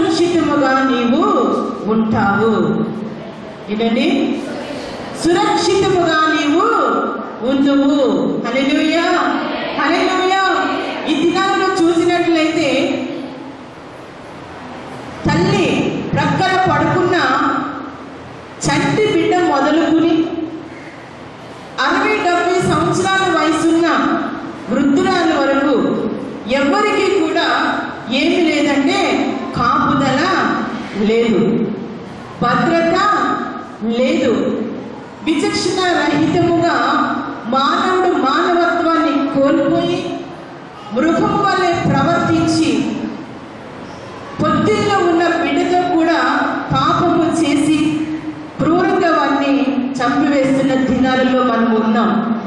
సురక్షితముగా నీవు ఉంటావు. ఏంటండి? సురక్షితముగా నీవు ఉందువు. హల్లెలూయా, హల్లెలూయా. ఈ దినాల్లో చూసినట్లయితే తల్లి ప్రక్కన పడుకున్న చంటి బిడ్డ మొదలుకుని 60-70 సంవత్సరాల వయసున్న వృద్ధురాలు వరకు ఎవరికి కూడా ఏమి లేదంటే కాపుదల లేదు, భద్రత లేదు. విచక్షణ రహితముగా మానవుడు మానవత్వాన్ని కోల్పోయి మృగం వలె ప్రవర్తించి పొద్దుల్లో ఉన్న బిడ్డతో కూడా పాపము చేసి క్రూరంగా వారిని చంపివేస్తున్న దినాలలో మనం ఉన్నాం.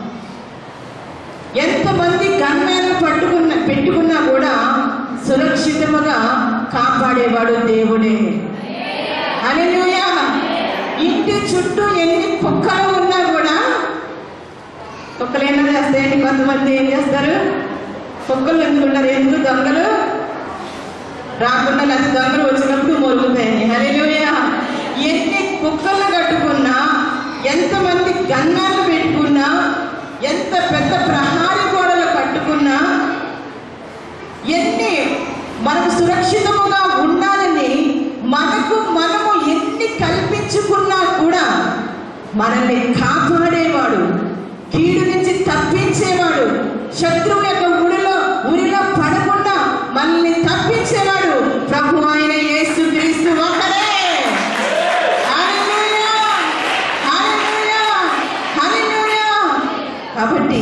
ఎంతమంది గన్మ్యాన్లు పెట్టుకున్నా కూడా సురక్షితముగా కాపాడేవాడు దేవుడే. హల్లెలూయా. ఇంటి చుట్టూ ఎన్ని కుక్కలు ఉన్నా కూడా, కుక్కలు ఏమైనా చేస్తాయండి? కొంతమంది ఏం చేస్తారు? కుక్కలు ఎందుకున్నారు? ఎందుకు దొంగలు రాకుండా లేకపోతే దొంగలు వచ్చినప్పుడు మొరుగుతాయండి. హల్లెలూయా. ఎన్ని కుక్కలు కట్టుకున్నా, ఎంతమంది గన్నాలు పెట్టుకున్నా, ఎంత పెద్ద ప్రహారీ గోడలు కట్టుకున్నా, ఎన్ని మనకు సురక్షితముగా ఉండాలని మనము ఎన్ని కల్పించుకున్నా కూడా మనల్ని కాపాడేవాడు, కీడు నుంచి తప్పించేవాడు, శత్రువు యొక్క ఉరిలో పడకుండా మనల్ని తప్పించేవాడు ప్రభు అయిన యేసుక్రీస్తు ఒక్కడే. హల్లెలూయా, హల్లెలూయా, హల్లెలూయా. కాబట్టి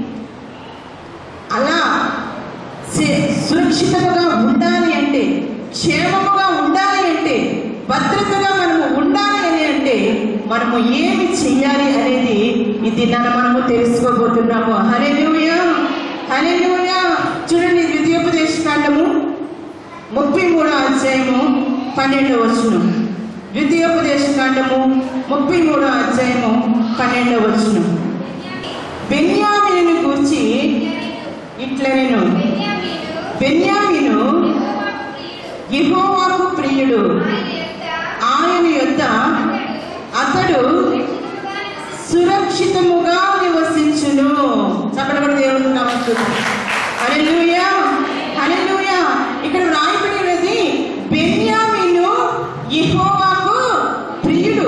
అలా సురక్షితంగా ఉండాలి అంటే, క్షేమముగా ఉండాలి అంటే, భద్రతగా మనము ఉండాలి అని అంటే మనము ఏమి చెయ్యాలి అనేది ఈ దినాన మనము తెలుసుకోబోతున్నాము. హల్లెలూయా, హల్లెలూయా. చూడండి, ద్వితీయోపదేశకాండము 33వ అధ్యాయము 12వ వచనం. ద్వితీయోపదేశకాండము 33వ అధ్యాయము 12వ వచనం. బెన్యామీనును గూర్చి ఇట్లనెను, బెన్యామీను యెహోవాకు ప్రియుడు, ఆయన యొద్ద అతడు సురక్షితముగా నివసించును. చెప్పడం దేవుడు నమస్కారం. హల్లెలూయా, హల్లెలూయా. ఇక్కడ రాయబడినది బెన్యామీను యెహోవాకు ప్రియుడు,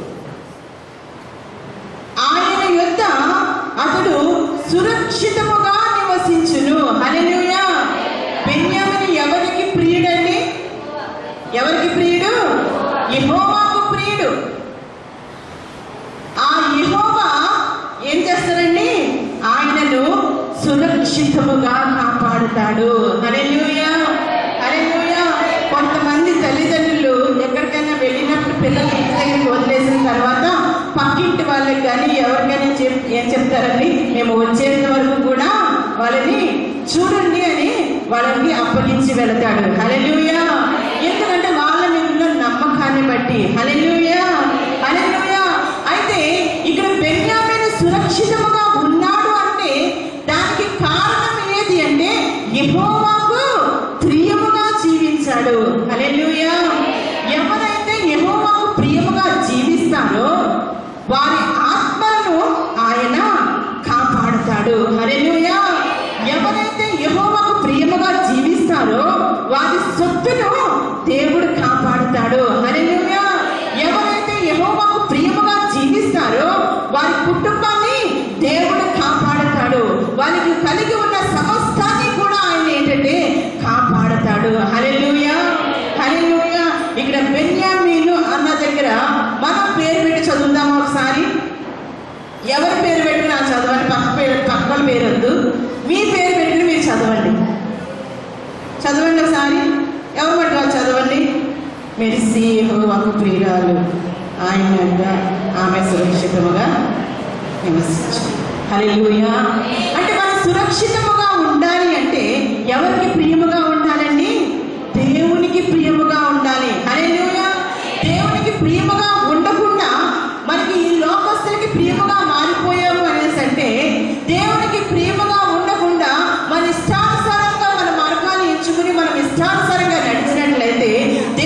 ఆయన యొద్ద అతడు సురక్షితముగా నివసించును. హల్లెలూయా. బెన్యామీను ఎవరికి ప్రియుడండి? ఎవరికి ప్రియుడు? యెహోవాకు ప్రియుడు. ఆ యెహోవా ఏం చేస్తారండి? ఆయనను సురక్షితముగా కాపాడుతాడు. హల్లెలూయా, హల్లెలూయా. కొంతమంది తల్లిదండ్రులు ఎక్కడికైనా వెళ్ళినప్పుడు పిల్లలు ఇంటి దగ్గరికి వదిలేసిన తర్వాత పక్కింటి వాళ్ళకి కానీ ఎవరికైనా ఏం చెప్తారండి? మేము వచ్చేంత వరకు కూడా వాళ్ళని చూడండి అని వాళ్ళని అప్పగించి వెళతాడు. హల్లెలూయా. ఎందుకంటే వాళ్ళ మీద ఉన్న నమ్మకాన్ని బట్టి. హల్లెలూయా, హల్లెలూయా. అయితే ఇక్కడ బెన్యామీను సురక్షితముగా ఉన్నాడు అంటే దానికి కారణం ఏది అంటే యెహోవాకు ప్రియముగా జీవించాడు. హల్లెలూయా. ఎవరైతే యెహోవాకు ప్రియముగా జీవిస్తారో వారి ఆత్మలను ఆయన కాపాడుతాడు. హల్లెలూయా. ఎవరైతే యెహోవాకు ప్రియముగా జీవిస్తారో వారి సొత్తును దేవుడు కాపాడుతాడు. హల్లెలూయా. ఎవరైతే యెహోవాకు ప్రియముగా జీవిస్తారో వారి కుటుంబాన్ని దేవుడు కాపాడుతాడు. వారికి కలిగి ఉన్న సమస్తాన్ని కూడా ఆయన ఏంటంటే కాపాడుతాడు. హల్లెలూయా, హల్లెలూయా. ఇక్కడ బెన్యామీను అన్న దగ్గర మనం పేరు పెట్టి చదువుదాం ఒకసారి. ఎవరి పేరు పెట్టినా చదవండి, పక్కల పేరు వద్దు. మీ పేరు పెట్టి మీరు చదవండి. చదవండి ఒకసారి. ఎవరు పట్టాలి? చదవండి. మెరిసి యెహోవాకు ప్రియురాలు, ఆయన వద్ద ఆమె సురక్షితముగా నివసించు. హల్లెలూయా. అంటే మనం సురక్షితముగా ఉండాలి అంటే ఎవరికి ప్రియముగా ఉండాలండి? దేవునికి ప్రియముగా ఉండాలి. హల్లెలూయా. దేవునికి ప్రియముగా ఉండకుండా మనకి ఈ లోకస్తులకి ప్రియముగా మారిపోయాము అనేసి అంటే, దేవునికి ప్రియముగా ఉండకుండా మన ఇష్టానుసారంగా మన మార్గాన్ని ఎంచుకుని మనం ఇష్టానుసారంగా నడిచినట్లయితే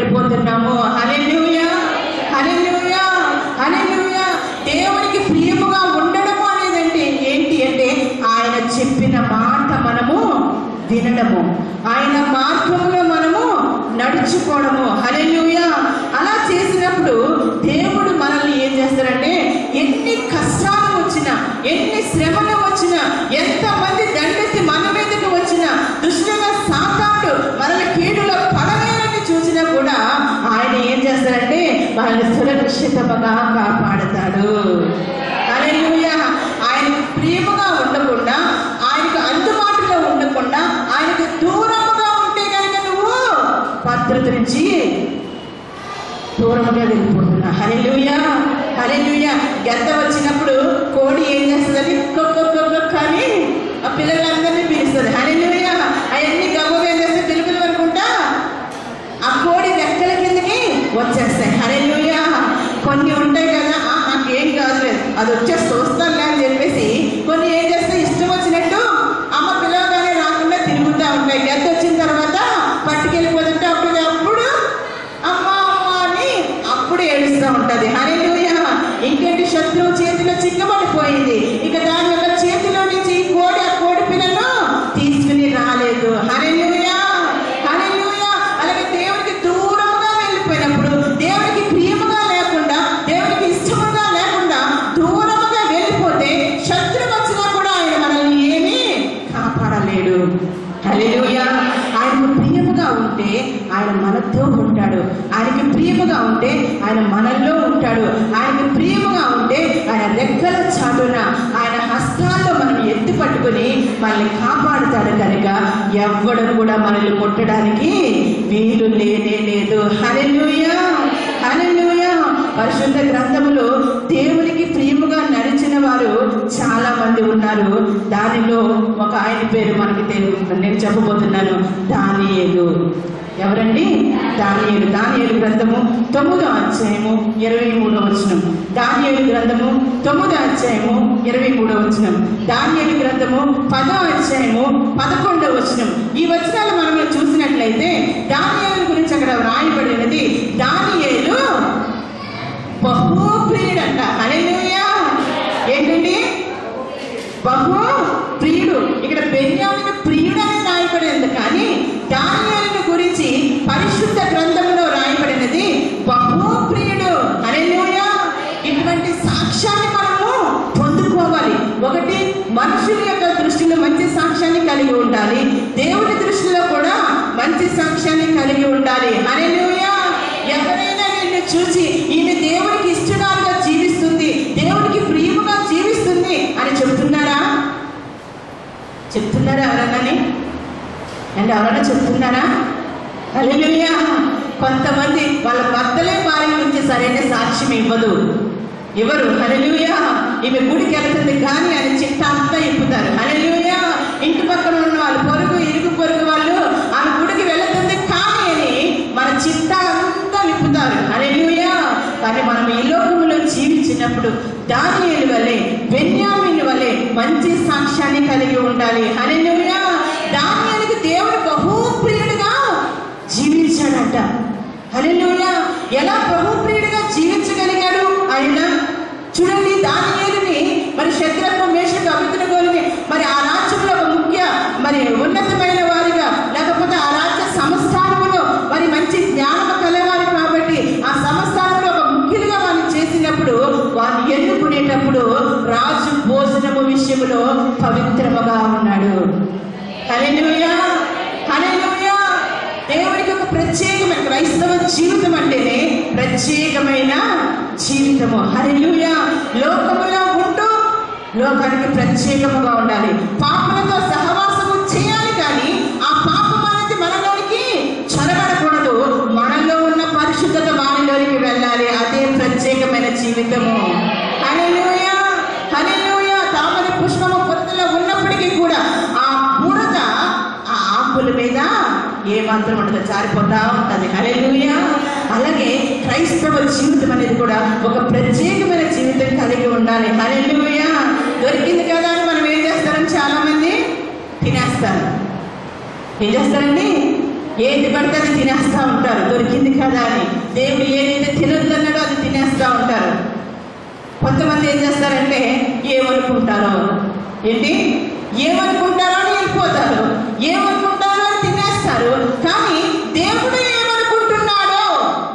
వెళ్ళిపోతున్నాము. హల్లెలూయా, హల్లెలూయా, హల్లెలూయా. దేవునికి ప్రియముగా ఉండడము అనేది ఏంటి అంటే ఆయన చెప్పిన మాట మనము వినడము, ఆయన మార్గంలో మనము నడుచుకోవడము. హల్లెలూయా. అలా చేసినప్పుడు దేవుడు మనల్ని ఏం చేస్తారంటే ఎన్ని కష్టాలు వచ్చినా, ఎన్ని శ్రమలు వచ్చినా, ఎంతమంది దండెత్తి మన మీదకి వచ్చినా, దుష్టుగా సాతానుడు మనల్ని కీడులో పడవేయాలని చూసినా కూడా ఆయన ఏం చేస్తారంటే మనల్ని సురక్షితంగా కాపాడతాడు. హల్లెలూయా. ఆయనకు ప్రియముగా ఉండకుండా, ఆయనకు అందుబాటులో ఉండకుండా, ఆయనకు దూరముగా ఉంటే కనుక నువ్వు భద్రత నుంచి దూరంగా వెళ్ళిపోతున్నా. హల్లెలూయా, హల్లెలూయా. గద్ద వచ్చినప్పుడు కోడి ఏం చేస్తుందని కానీ ఆ పిల్లలందరినీ పిలుస్తుంది. హల్లెలూయా. అవన్నీ గబ్బగా ఏం చేస్తే పిలుపులు అనుకుంటా ఆ కోడి రెక్కల కిందకి వచ్చేస్తాయి. హల్లెలూయా. కొన్ని ఉంటాయి కదా, నాకు ఏం కాదు అది వచ్చేసి వస్తానులే అని చెప్పేసి కొన్ని ఏం చేస్తే ఇష్టం వచ్చినట్టు అమ్మ పిల్లగానే రాకుండా తిరుగుతూ ఉంటాయి. గద్ద వచ్చిన తర్వాత పట్టుకెళ్ళిపోతుంటే అప్పుడు అమ్మ అమ్మ అని అప్పుడు ఏడుస్తూ ఉంటుంది. హల్లెలూయా. ఇంకేంటి, శత్రువు చేతిలో చిక్కబడిపోయింది. ఇక దాని యొక్క చేతిలో నుంచి కోడి ఆ కోడి పిల్లను తీసుకుని రాలేదు. హల్లెలూయా, హల్లెలూయా. అలాగే దేవునికి దూరంగా వెళ్ళిపోయినప్పుడు, దేవునికి ప్రియముగా లేకుండా, దేవునికి ఇష్టముగా లేకుండా దూరముగా వెళ్ళిపోతే శత్రువు వచ్చినా కూడా ఆయన మనల్ని ఏమీ కాపాడలేడు. హల్లెలూయా. ఆయనకు ప్రియముగా ఉంటే ఆయన మనతో ఉంటాడు. ఆయనకి ప్రియముగా ఉంటే ఆయన మనల్లో ఉంటాడు. ఆయనకి ప్రియముగా ఉంటే ఆయన రెక్కల చాటున ఆయన హస్తాల్లో మనం ఎత్తి పట్టుకుని మనల్ని కాపాడుతాడు. కనుక ఎవ్వడం కూడా మనల్ని ముట్టడానికి వీలు లేనే లేదు. హల్లెలూయా, హల్లెలూయా. పరిశుద్ధ గ్రంథములో దేవునికి ప్రియముగా నడిచిన వారు చాలా మంది ఉన్నారు. దానిలో ఒక ఆయన పేరు మనకి నేను చెప్పబోతున్నాను, దానియేలు. ఎవరండి? దానియేలు. దానియేలు గ్రంథము 9వ అధ్యాయము 23వ వచనం. దానియేలు గ్రంథము 9వ అధ్యాయము 23వ వచనం. దానియేలు గ్రంథము 10వ అధ్యాయము 11వ వచనం. ఈ వచనాలు మనం చూసినట్లయితే దానియేలు గురించి అక్కడ వ్రాయబడినది, దానియేలు బహుప్రియుడంట. హల్లెలూయా. ఏంటండి? బహు ప్రియుడు. ఇక్కడ బెన్యామీను ప్రియుడని రాయబడింది, కానీ దానియేలును గురించి పరిశుద్ధ గ్రంథంలో రాయబడినది బహు ప్రియుడు. హల్లెలూయా. ఇటువంటి సాక్ష్యాన్ని మనము పొందుకోవాలి. ఒకటి, మనుషుల యొక్క దృష్టిలో మంచి సాక్ష్యాన్ని కలిగి ఉండాలి. దేవుని దృష్టిలో కూడా మంచి సాక్ష్యాన్ని కలిగి ఉండాలి. హల్లెలూయా. ఎవరైనా నిన్ను చూసి ఈమె దేవునికి ఇష్టడుగా జీవిస్తుంది, దేవునికి ప్రియముగా జీవిస్తుంది అని చెప్తున్నారా? ఎవరన్నాని అంటే ఎవరైనా చెప్తున్నారా? హల్లెలూయా. కొంతమంది వాళ్ళ భర్తలే భార్య గురించి సరైన సాక్ష్యం ఎవరు? హల్లెలూయా. ఈమె గుడికి వెళ్తుంది కానీ అని చిట్టా అంతా ఇప్పుతారు. హల్లెలూయా. ఇంటి పక్కన ఉన్న వాళ్ళు, ఇరుగు పొరుగు వాళ్ళు ఆమె గుడికి వెళుతుంది కానీ అని మన చిట్టా అంతా విప్పుతారు. హల్లెలూయా. కానీ మనం ఈ లోకంలో జీవించినప్పుడు దానియేలు వలె, బెన్యామీను వలె మంచి సాక్ష్యాన్ని కలిగి ఉండాలి. హల్లెలూయా. దానియేలుకు దేవుడు బహుప్రియుడిగా జీవించాడట. హల్లెలూయా. ఎలా బహుప్రియుడిగా జీవించగలిగాడు ఆయన? చూడండి, దానియేలుని మరి శద్రకు, మేషకు, అబేద్నెగోని మరి ఆ రాజ్యంలో ఒక ముఖ్య ఉన్నతమైన వారిగా, లేకపోతే ఆ రాజ్య సంస్థానంలో మరి మంచి జ్ఞానము కలవారు కాబట్టి ఆ సంస్థానంలో ఒక ముఖ్యులుగా వారిని చేసినప్పుడు, వారిని ఎన్నుకునేటప్పుడు రాజు భోజనము విషయంలో పవిత్రముగా ఉన్నాడు. హల్లెలూయా, హల్లెలూయా. దేవునికి ఒక ప్రత్యేకమైన క్రైస్తవ జీవితం అంటేనే ప్రత్యేకమైన జీవితము. హల్లెలూయా. లోకములో ఉంటూ లోకానికి ప్రత్యేకముగా ఉండాలి. పాపలతో సహవాసము చేయాలి, కానీ ఆ పాపం అనేది మనలోనికి చొరబడకూడదు. మనలో ఉన్న పరిశుద్ధత వారిలోనికి వెళ్ళాలి. అదే ప్రత్యేకమైన జీవితము. హల్లెలూయా, హల్లెలూయా. తామర పుష్పము పొత్తులో ఉన్నప్పటికీ కూడా ఆ బురద ఆ ఆకుల మీద ఏమాత్రం ఉండదు, జారిపోతా ఉంటుంది. హల్లెలూయా. అలాగే క్రైస్తవ జీవితం అనేది కూడా ఒక ప్రత్యేకమైన జీవితం కలిగి ఉండాలి. హల్లెలూయా. దొరికింది కదా అని మనం ఏం చేస్తారని చాలా మంది తినేస్తారు. ఏం చేస్తారండి? ఏది పడితే అది తినేస్తూ ఉంటారు, దొరికింది కదా అని. దేవుడు ఏదైతే తినొద్దన్నాడో అది తినేస్తూ ఉంటారు. కొంతమంది ఏం చేస్తారంటే ఏమనుకుంటారో, ఏంటి ఏమనుకుంటారో అని వెళ్ళిపోతారు, ఏమనుకుంటారో అని తినేస్తారు. కానీ దేవుడు ఏమనుకుంటున్నాడో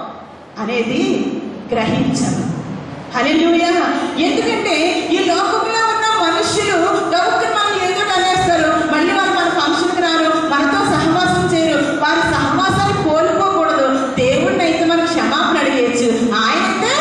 అనేది గ్రహించరు. హల్లెలూయా. ఎందుకంటే ఈ లోకంలో ఉన్న మనుషులు గౌరవం మనం ఏదో అనేస్తారు, మళ్ళీ వాళ్ళు మన ఫంక్షన్కి రారు, మనతో సహవాసం చేయరు. వారి సహవాసాన్ని కోల్పోకూడదు. దేవుడిని అయితే మనం క్షమాపణ అడిగేయచ్చు. ఆయనైతే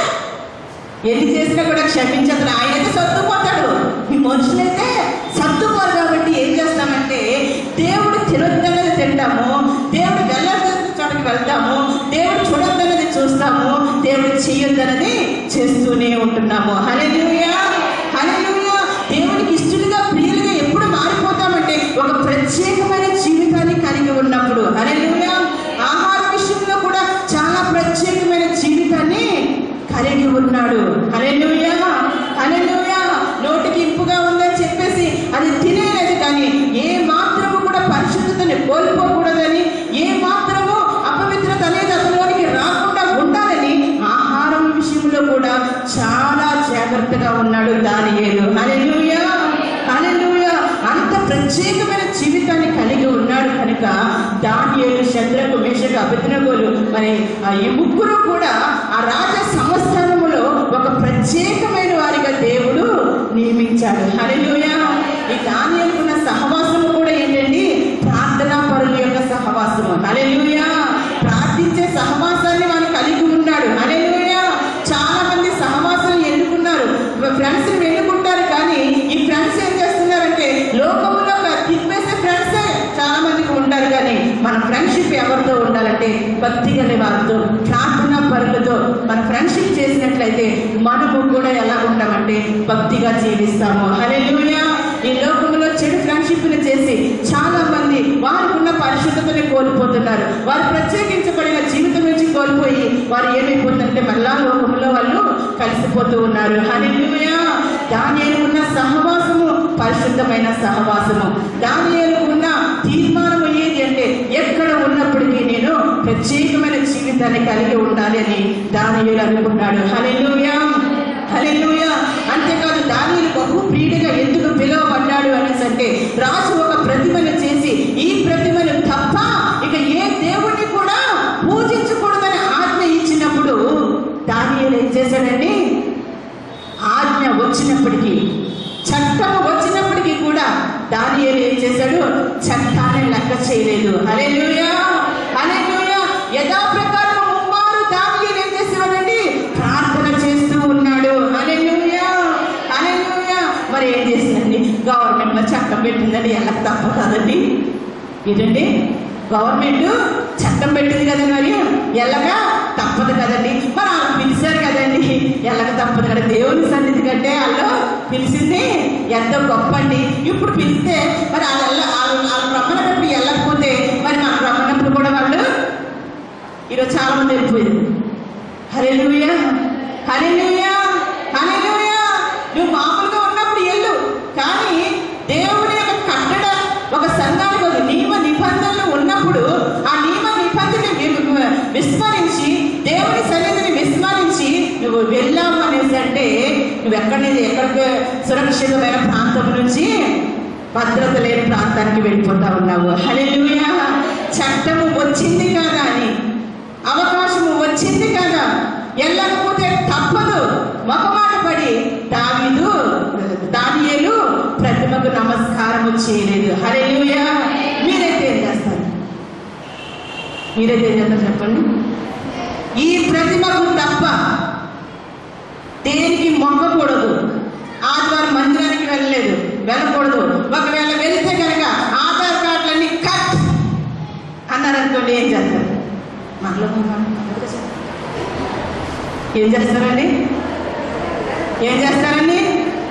ఎన్ని చేసినా కూడా క్షమించదు. ఆయనైతే సర్దుపోతాడు. మీ మనుషులైతే సర్దుకోరు. కాబట్టి ఏం చేస్తామంటే దేవుడు తినొద్దన్నది తింటాము, దేవుడు వెళ్ళొద్దన్నది చోటకి వెళ్తాము, దేవుడు చూడొద్దన్నది చూస్తాము, దేవుడు చేయొద్దన్నది చేస్తూనే ఉంటున్నాము. హల్లెలూయా, హల్లెలూయా. దేవునికి ఇష్టలుగా ప్రియులుగా ఎప్పుడు మారిపోతామంటే ఒక ప్రత్యేకమైన జీవితాన్ని కలిగి ఉన్నప్పుడు. హల్లెలూయా. ఆహార విషయంలో కూడా చాలా ప్రత్యేకమైన జీవితాన్ని కలిగి ఉన్నాడు. హల్లెలూయా, హల్లెలూయా. నోటికి ఇంపుగా ఉందని చెప్పేసి అది తినేది, కానీ ఏ మాత్రము కూడా పరిశుద్ధతని కోల్పోకూడదని, ఏ మాత్రము అపవిత్రత అనేది అతనిలోనికి రాకుండా ఉండాలని ఆహారం విషయంలో కూడా చాలా జాగ్రత్తగా ఉన్నాడు దానియేలు. హల్లెలూయా, హల్లెలూయా. అంత ప్రత్యేకమైన జీవితాన్ని కలిగి ఉన్నాడు కనుక దానియేలు, శద్రకు, మేషకు, అబేద్నెగోలు మరి ఈ ముగ్గురు కూడా ఆ రాజ సంస్థానములో ఒక ప్రత్యేకమైన వారిగా దేవుడు నియమించాడు. హల్లెలూయా. ఈ దానియేలుకున్న సహవాసము కూడా ఏంటండి? ప్రార్థనా పరుల యొక్క సహవాసము. హల్లెలూయా. ప్రార్థించే సహవాసాన్ని మనం కలిగి ఉన్నాడు. హల్లెలూయా. చాలా మంది సహవాసాలు ఎన్నుకున్నారు, ఫ్రెండ్స్ ఎన్నుకుంటారు. కానీ ఈ ఫ్రెండ్స్ ఏం చేస్తున్నారంటే లోకంలో తిప్పేసే ఫ్రెండ్సే చాలా మందికి ఉంటారు. కానీ మన ఫ్రెండ్షిప్ ఎవరితో ఉండాలంటే భక్తి గల వారితో, ప్రార్థనా పరులతో మన ఫ్రెండ్షిప్ చేసినట్లయితే మనము కూడా ఎలా ఉంటామంటే భక్తిగా జీవిస్తాము. హల్లెలూయా. ఈ లోకంలో చెడు ఫ్రెండ్షిప్ని చేసి చాలా మంది వారికి ఉన్న పరిశుద్ధతని కోల్పోతున్నారు. వారు ప్రత్యేకించబడిన జీవితం నుంచి కోల్పోయి వారు ఏమైపోతుందంటే మళ్ళా లోకంలో వాళ్ళు కలిసిపోతూ ఉన్నారు. హల్లెలూయా. దానియేలుకున్న సహవాసము పరిశుద్ధమైన సహవాసము. దానియేలుకున్న తీర్మానం ఏది అంటే ఎక్కడ ఉన్నప్పటికీ నేను ప్రత్యేకమైన జీవితాన్ని కలిగి ఉండాలి అని దానియేలు అనుకున్నాడు. హల్లెలూయా, హల్లెలూయా. అంతేకాదు దానియేలు బహు ప్రియుడిగా ఎందుకు పిలువబడ్డాడు అనేసి అంటే రాజు ఒక ప్రతిమను చేసి ఈ ప్రతిమను తప్ప ఇక ఏ దేవుడిని కూడా పూజించకూడదని ఆజ్ఞ ఇచ్చినప్పుడు దానియేలు ఏం చేశాడండి? ఆజ్ఞ వచ్చినప్పటికీ, చట్టం వచ్చినప్పటికీ కూడా దానియేలు ఏం చేశాడు? చట్టాన్ని లెక్క చేయలేదు. హల్లెలూయా, హల్లెలూయా. యథాప్రకారం ముమ్మారు దానియేలు ఏం చేసేవాడండి? ప్రార్థన చేస్తూ ఉన్నాడు. హల్లెలూయా, హల్లెలూయా. మరి ఏం చేసిందండి? గవర్నమెంట్ మరి చట్టం పెట్టిందండి, ఎలా తప్ప కాదండి. ఏంటండి? గవర్నమెంట్ చట్టం పెట్టింది కదా, మరి ఎలాగా తప్పదు కదండి. మరి వాళ్ళు పిలిచారు కదండి, ఎలాగ తప్పదు కదా. దేవుని సన్నిధి కంటే వాళ్ళు పిలిచింది ఎంతో గొప్ప అండి. ఇప్పుడు పిలిస్తే మరి వాళ్ళు రమ్మన్నప్పుడు వెళ్ళకపోతే మరి మనం రమ్మన్నప్పుడు కూడా వాళ్ళు ఈరోజు చాలా మంది వెళ్ళిపోయింది. హల్లెలూయా, హల్లెలూయా, హల్లెలూయా. నువ్వు మామూలుగా ఉన్నప్పుడు వెళ్ళు, కానీ దేవుని యొక్క కట్టడ ఒక సంఘానికి ఒక నియమ నిబంధనలు ఉన్నప్పుడు ఆ నియమ నిబంధనని విస్మరించి దేవుని సన్నిధిని విస్మరించి నువ్వు వెళ్ళావు అనేసి అంటే నువ్వు ఎక్కడికి సురక్షితమైన ప్రాంతం నుంచి భద్రత లేని ప్రాంతానికి వెళ్ళిపోతా ఉన్నావు. హల్లెలూయా. చట్టము వచ్చింది కదా అని, అవకాశము వచ్చింది కదా, వెళ్ళకపోతే తప్పదు. మొహమాట పడి దానియేలు ప్రతిమకు నమస్కారము చేయలేదు. హల్లెలూయా. మీరైతే ఏం చేస్తారు? మీరైతే ఏం చేస్తారు చెప్పండి? ఈ ప్రతిమకు తప్ప దేనికి మొక్కకూడదు. ఆదివారం మందిరానికి వెళ్ళకూడదు. ఒకవేళ వెళితే కనుక ఆధార్ కార్డులన్నీ కట్ అన్నారనుకోండి, ఏం చేస్తారు? ఏం చేస్తారండి? ఏం చేస్తారండి?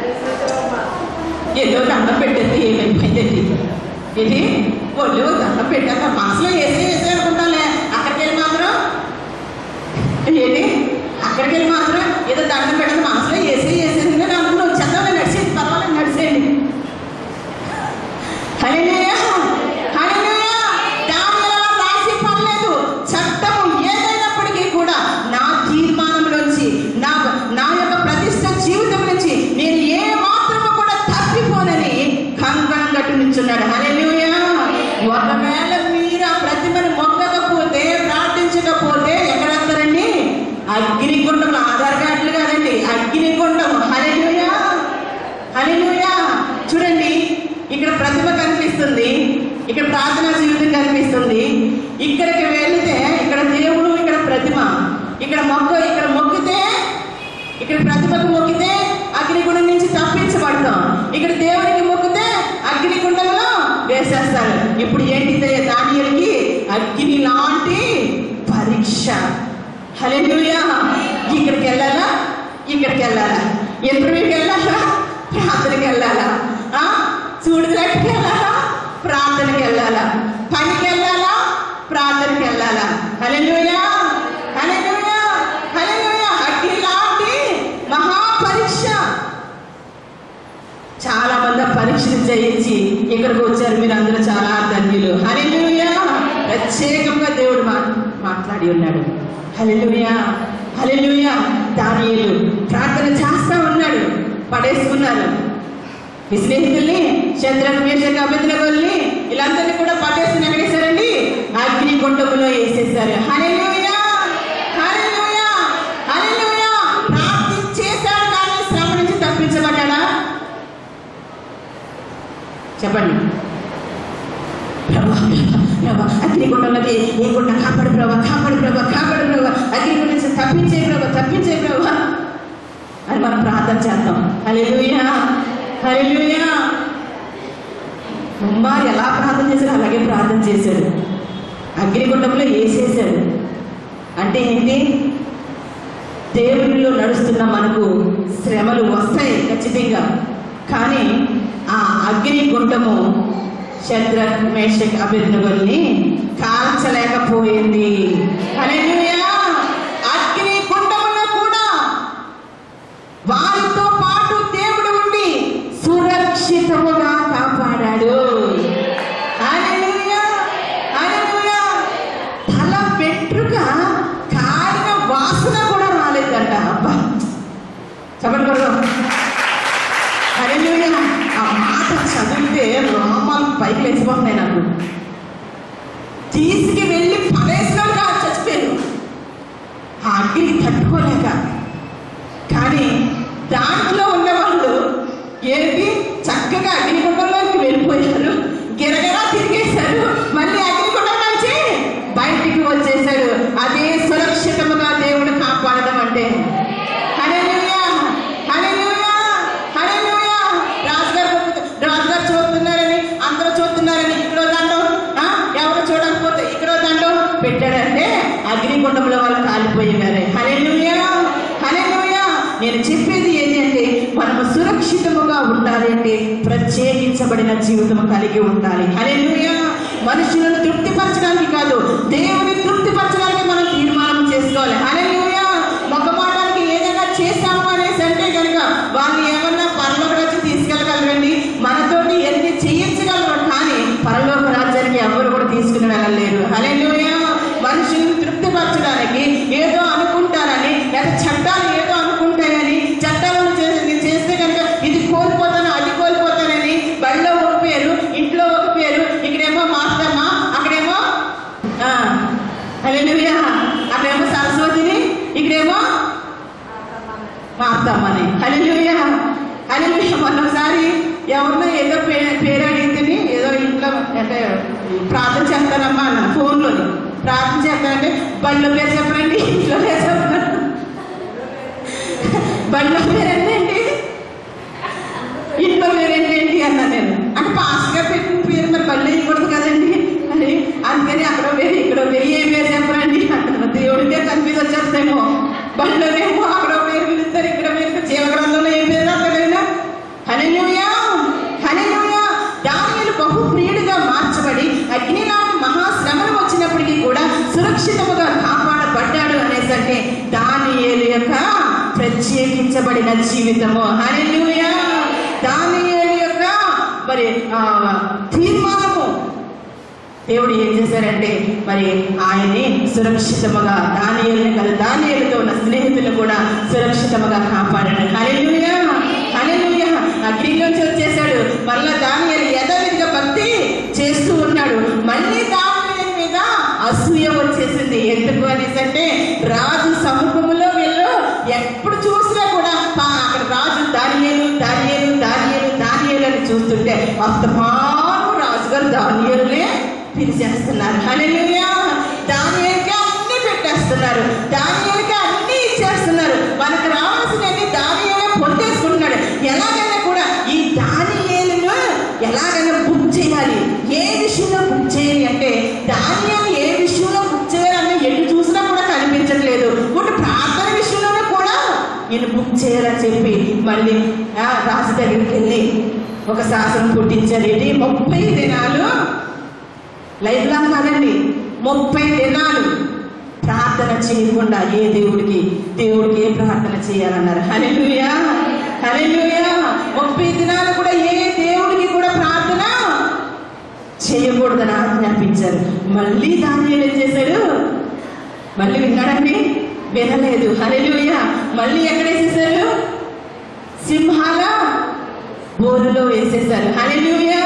ఏదో దండం పెట్టేది ఏమైపోయిందండి. ఏంటి ఒళ్ళు దండం పెట్టాక మనసులో వేసే అనుకుంటాలే, అక్కడికి వెళ్ళి మాత్రం ఏంటి అక్కడికి వెళ్ళి మాత్రం ఏదో దండం పెట్టాక మనసులో వేసేసింది అని అనుకున్నావు. చదవలే, నడిచేది, పర్వాలేదు, నడిచేయండి. హల్లెలూయా, హల్లెలూయా. దానియేలు రాసి అగ్నిగుండములు, ఆధార్ కార్డులు కాదండి, అగ్నిగుండము. హల్లెలూయా, హల్లెలూయా. చూడండి, ఇక్కడ ప్రతిభ కనిపిస్తుంది, ఇక్కడ ప్రార్థనా జీవితం కనిపిస్తుంది. ఇక్కడికి వెళితే ఇక్కడ దేవుడు, ఇక్కడ ప్రతిమ, ఇక్కడ మొక్కితే, ఇక్కడ ప్రతిభకు మొక్కితే అగ్నిగుండం నుంచి తప్పించబడతాం. ఇక్కడ దేవుడికి మొక్కితే అగ్నిగుండంలో వేసేస్తారు. ఇప్పుడు ఏంటి దానియేలుకి? అగ్ని లాంటి పరీక్ష. హల్లెలూయా. ఇక్కడికి వెళ్ళాలా, ఇక్కడికి వెళ్ళాలా, ఇంటర్వ్యూకి వెళ్ళాలా, ప్రార్థనకి వెళ్ళాలా, చూడుదలకి వెళ్ళాలా, ప్రార్థనకి వెళ్ళాలా, పనికి వెళ్ళాలా, ప్రార్థనకి వెళ్ళాలా. హల్లెలూయా, హల్లెలూయా, హల్లెలూయా. అగ్ని లాంటి మహాపరీక్ష. చాలా మంది పరీక్షలు జయించి ఇక్కడికి వచ్చారు. మీరు అందరూ చాలా ధన్యులు. హల్లెలూయా. ప్రత్యేకంగా దేవుడు మాట్లాడి ఉన్నాడు. హల్లెలూయా, హల్లెలూయా. దానియేలు ప్రార్థన చేస్తా ఉన్నాడు. పడేసుకున్నారు ఈ స్నేహితుల్ని, శద్రకు మేషకు అబేద్నెగోల్ని, వీళ్ళందరినీ కూడా పట్టేసుకుని ఎక్కడేశారండి? అగ్నిగుండములో వేసేసారు. హల్లెలూయా, హల్లెలూయా, హల్లెలూయా. ప్రార్థించేశాడు కానీ శ్రమ నుంచి తప్పించబడ్డాడా? చెప్పండి. అగ్నిగుండంలోకి ఏకుండా కాపాడు ప్రభా, కాపాడు ప్రభా, కాపాడు ప్రభా, అగ్నిగుండం నుంచి తప్పించే ప్రభా, తప్పించే ప్రభా అని మనం ప్రార్థన చేద్దాం. హల్లెలూయా, హల్లెలూయా. కుమారు ఎలా ప్రార్థన చేశాడు అలాగే ప్రార్థన చేశాడు. అగ్నిగుండంలో వేసేసాడు. అంటే ఏంటి? దేవునిలో నడుస్తున్న మనకు శ్రమలు వస్తాయి ఖచ్చితంగా. కానీ ఆ అగ్నిగుండము శద్రకు మేషకు అబేద్నెగోల్ని కాల్చలేకపోయింది. హల్లెలూయా. అగ్నిగుండములో కూడా వారితో పాటు దేవుడు ఉండి సురక్షితముగా కాపాడాడు. హల్లెలూయా, హల్లెలూయా. తల వెంట్రుక కాలిన వాసన కూడా రాలేదంట. అబ్బా, చెప్పండి కొడదాం. హల్లెలూయా. ఆ మాట చదివితే రోమాలు పైకి లేచిపోతున్నాయి నాకు. తీసుకు వెళ్ళి పడేసినాం కాదు, చచ్చిపోయాను ఆ అగ్ని తట్టుకోలేక. కానీ దాంట్లో ఉన్నవాళ్ళు ఏంటి? చక్కగా అగ్నిగుండంలోకి వెళ్ళిపోయారు, గిరగిరా తిరిగేశారు, మళ్ళీ అగ్నిగుండం నుంచి బయటికి వచ్చేసాడు. అదే సురక్షితముగా దేవుడు కాపాడడం అంటే. హల్లెలూయా, హల్లెలూయా, హల్లెలూయా. రాజుగారు చూస్తున్నారని, అందరూ చూస్తున్నారని ఇక్కడో దండం, ఎవరు చూడకపోతే ఇక్కడో దండం పెట్టాడంటే అగ్నిగుండంలో వాళ్ళు కాలిపోయేవారే. హల్లెలూయా, హల్లెలూయా. నేను చెప్పేది ఏంటి అంటే, మనము సురక్షితముగా ఉండాలి అంటే ప్రత్యేకించబడిన జీవితం కలిగి ఉండాలి. హల్లెలూయా. మనుషులను తృప్తిపరచడానికి కాదు, దేవుని తృప్తిపరచడానికి మనం తీర్మానం చేసుకోవాలి. హల్లెలూయా. మొక్కమాటానికి ఏదైనా చేశాము అనేసి అంటే కనుక వాళ్ళు ఏమన్నా పరలోక రాజ్యం తీసుకెళ్ళగలరండి? మనతోటి ఎన్ని చేయించగలరు, కానీ పరలోక రాజ్యానికి ఎవరు కూడా తీసుకుని వెళ్ళలేరు. హల్లెలూయా. మనుషులను తృప్తిపరచడానికి ఏదో అనుకుంటారని, లేదా చట్టాలు ఏదో అనుకుంటాయని, చట్టాలను చేస్తే కనుక ఇది కోల్పోతాను, అది కోల్పోతానని బడిలో ఒక పేరు, ఇంట్లో ఒక పేరు, ఇక్కడేమో మాస్టమ్మ, అక్కడేమో హల్లెలూయా, అక్కడేమో సరస్వతిని, ఇక్కడేమో మార్తమ్మని. హల్లెలూయా, హల్లెలూయా. మొన్నసారి ఎవరినో ఏదో పేరు అడిగితే, ఏదో ఇంట్లో అంటే ప్రార్థన చేస్తానమ్మా అన్న, ఫోన్లోని ప్రార్థన చేస్తానంటే బళ్ళో పేరు చెప్పండి, ఇంట్లో పేరు చెప్పండి. బళ్ళో పేరు ఏంటండి, ఇంట్లో పేరు ఏంటండి అన్నా నేను. అంటే పాస్గా పెట్టిన పేరు మరి బళ్ళు వేయకూడదు కదండి అని, అందుకని అక్కడో పేరు ఇక్కడో పేరు, ఏ పేరు చెప్పరండి అంటారు. దేవుడికే కన్ఫ్యూజ్ వచ్చేస్తామో. బళ్ళోనేమో అక్కడో పేరు పిలుస్తారు, ఇక్కడ పేరు, జీవగ్రంథంలో ఏ పేరు అక్కడైనా. హల్లెలూయా, హల్లెలూయా. దానియేలు బహు ప్రియుడిగా మార్చబడి అగ్నిలాంటి మహాశ్రమలు వచ్చినప్పటికీ కూడా సురక్షితముగా కాపాడబడ్డాడు అనేసి అంటే దానియేలు యొక్క ప్రత్యేకించబడిన జీవితము. హల్లెలూయా. దానియేలు యొక్క మరి తీర్మానము. దేవుడు ఏం చేశారంటే మరి ఆయన్ని సురక్షితముగా, దానియేలుని కాదు, దానియేలుతో ఉన్న స్నేహితులను కూడా సురక్షితముగా కాపాడాడు. హల్లెలూయా, హల్లెలూయా. అగ్నిలోంచి వచ్చేసాడు. మళ్ళా దానియేలు యథావిధిగా భక్తి చేస్తూ ఉన్నాడు. మళ్ళీ దానియేలు మీద అసూయ వచ్చేసింది. ఎందుకు అనేసి అంటే రాజు సముఖములో అస్తమాను రాజుగారు దానియేలునే పిలిచేస్తున్నారు. హల్లెలూయా. దానియేలుకి అన్ని పెట్టేస్తున్నారు, దానియేలుకి అన్ని ఇచ్చేస్తున్నారు. మనకు రావాల్సినవి దానియేలే పొందేసుకుంటున్నాడు. ఎలాగైనా కూడా ఈ దానియేలును ఎలాగైనా బుక్ చేయాలి. ఏ విషయంలో బుక్ చేయాలి అంటే దానియేలు ఏ విషయంలో బుక్ చేయాలన్నా ఎటు చూసినా కూడా కనిపించట్లేదు. ఇప్పుడు ప్రార్థన విషయంలో కూడా నేను బుక్ చేయాలని చెప్పి మళ్ళీ రాజు దగ్గరికి వెళ్ళి ఒక శాసనం పుట్టించారు. ఏంటి 30 దినాలు లైఫ్ లాంగ్ కాదండి, 30 దినాలు ప్రార్థన చేయకుండా ఏ దేవుడికి ఏ ప్రార్థన చేయాలన్నారు. హల్లెలూయా, హల్లెలూయా. 30 దినాలు కూడా ఏ దేవుడికి కూడా ప్రార్థన చేయకూడదని ఆజ్ఞాపించారు. మళ్ళీ దానియేలు ఏం చేశాడు? మళ్ళీ విన్నాడండి? వినలేదు. హల్లెలూయా. మళ్ళీ ఎక్కడేసేసారు? సింహాల బోరులో వేసేసారు. హల్లెలూయా.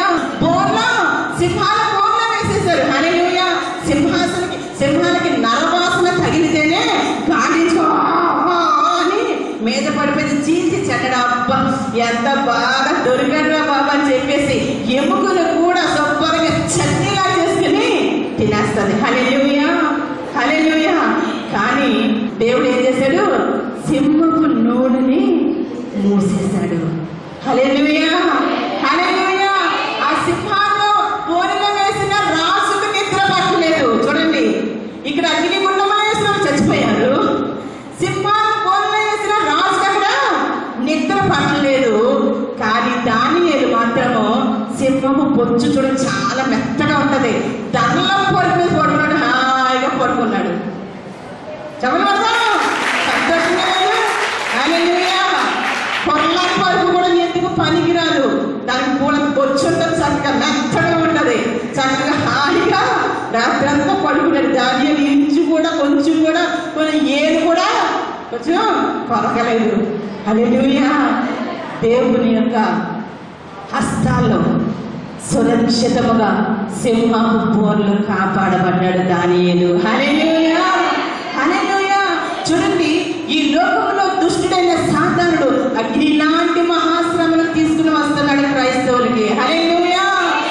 సింహాల బోర్లో వేసేసారు. హల్లెలూయా. సింహాలకి నరవాసన తగిలితేనే గాండించుకో అని మీద పడిపోయి చీల్చి చెట్టడా. అబ్బా ఎంత బాగా దొరికాడు బాబా అని చెప్పేసి ఎముకలు కూడా శుభ్రంగా చట్నీలా చేసుకుని తినేస్తుంది. హల్లెలూయా, హల్లెలూయా. కానీ దేవుడు ఏం చేశాడు? సింహపు నోరుని మూసేశాడు. హల్లెలూయా, హల్లెలూయా. ఆ సింహాల్లో బోరులో వేసిన రాజుకు నిద్ర పట్టలేదు. చూడండి, ఇక్కడ అగ్నిగుండంలో వేసిన చచ్చిపోయారు, సింహాలు బోరులో వేసిన రాజుకు అక్కడ నిద్ర పట్టలేదు. కానీ దానియేలు మాత్రము సింహము బొచ్చు చూడండి చాలా మెత్తగా ఉంటది, దన్నం పొడి మీద పడుకున్నాడు, హాయిగా పడుకున్నాడు. చెప్పలు పడతాం సంతోషంగా లేదు. హల్లెలూయా. పొరలాంటి వరకు కూడా ఎందుకు పనికిరాదు, దానికి కూడా బొచ్చు ఉంటుంది, చక్కగా మెత్తగా ఉంటది, చక్కగా హాయిగా రాత్రంతా పడుకున్నాడు. దానియేలు ఇంచు కూడా కొంచెం కూడా ఏది కూడా కొంచెం కొరకలేదు. హల్లెలూయా. దేవుని యొక్క హస్తాల్లో సురక్షితముగా సింహపు బోర్లు కాపాడబడ్డాడు దానియేలు. హల్లెలూయా, హల్లెలూయా. చూడండి, ఈ లోకంలో దుష్టుడైన సాతానుడు అగ్ని లాంటి మహాశ్రమను తీసుకుని వస్తున్నాడు క్రైస్తవులకి. హల్లెలూయా.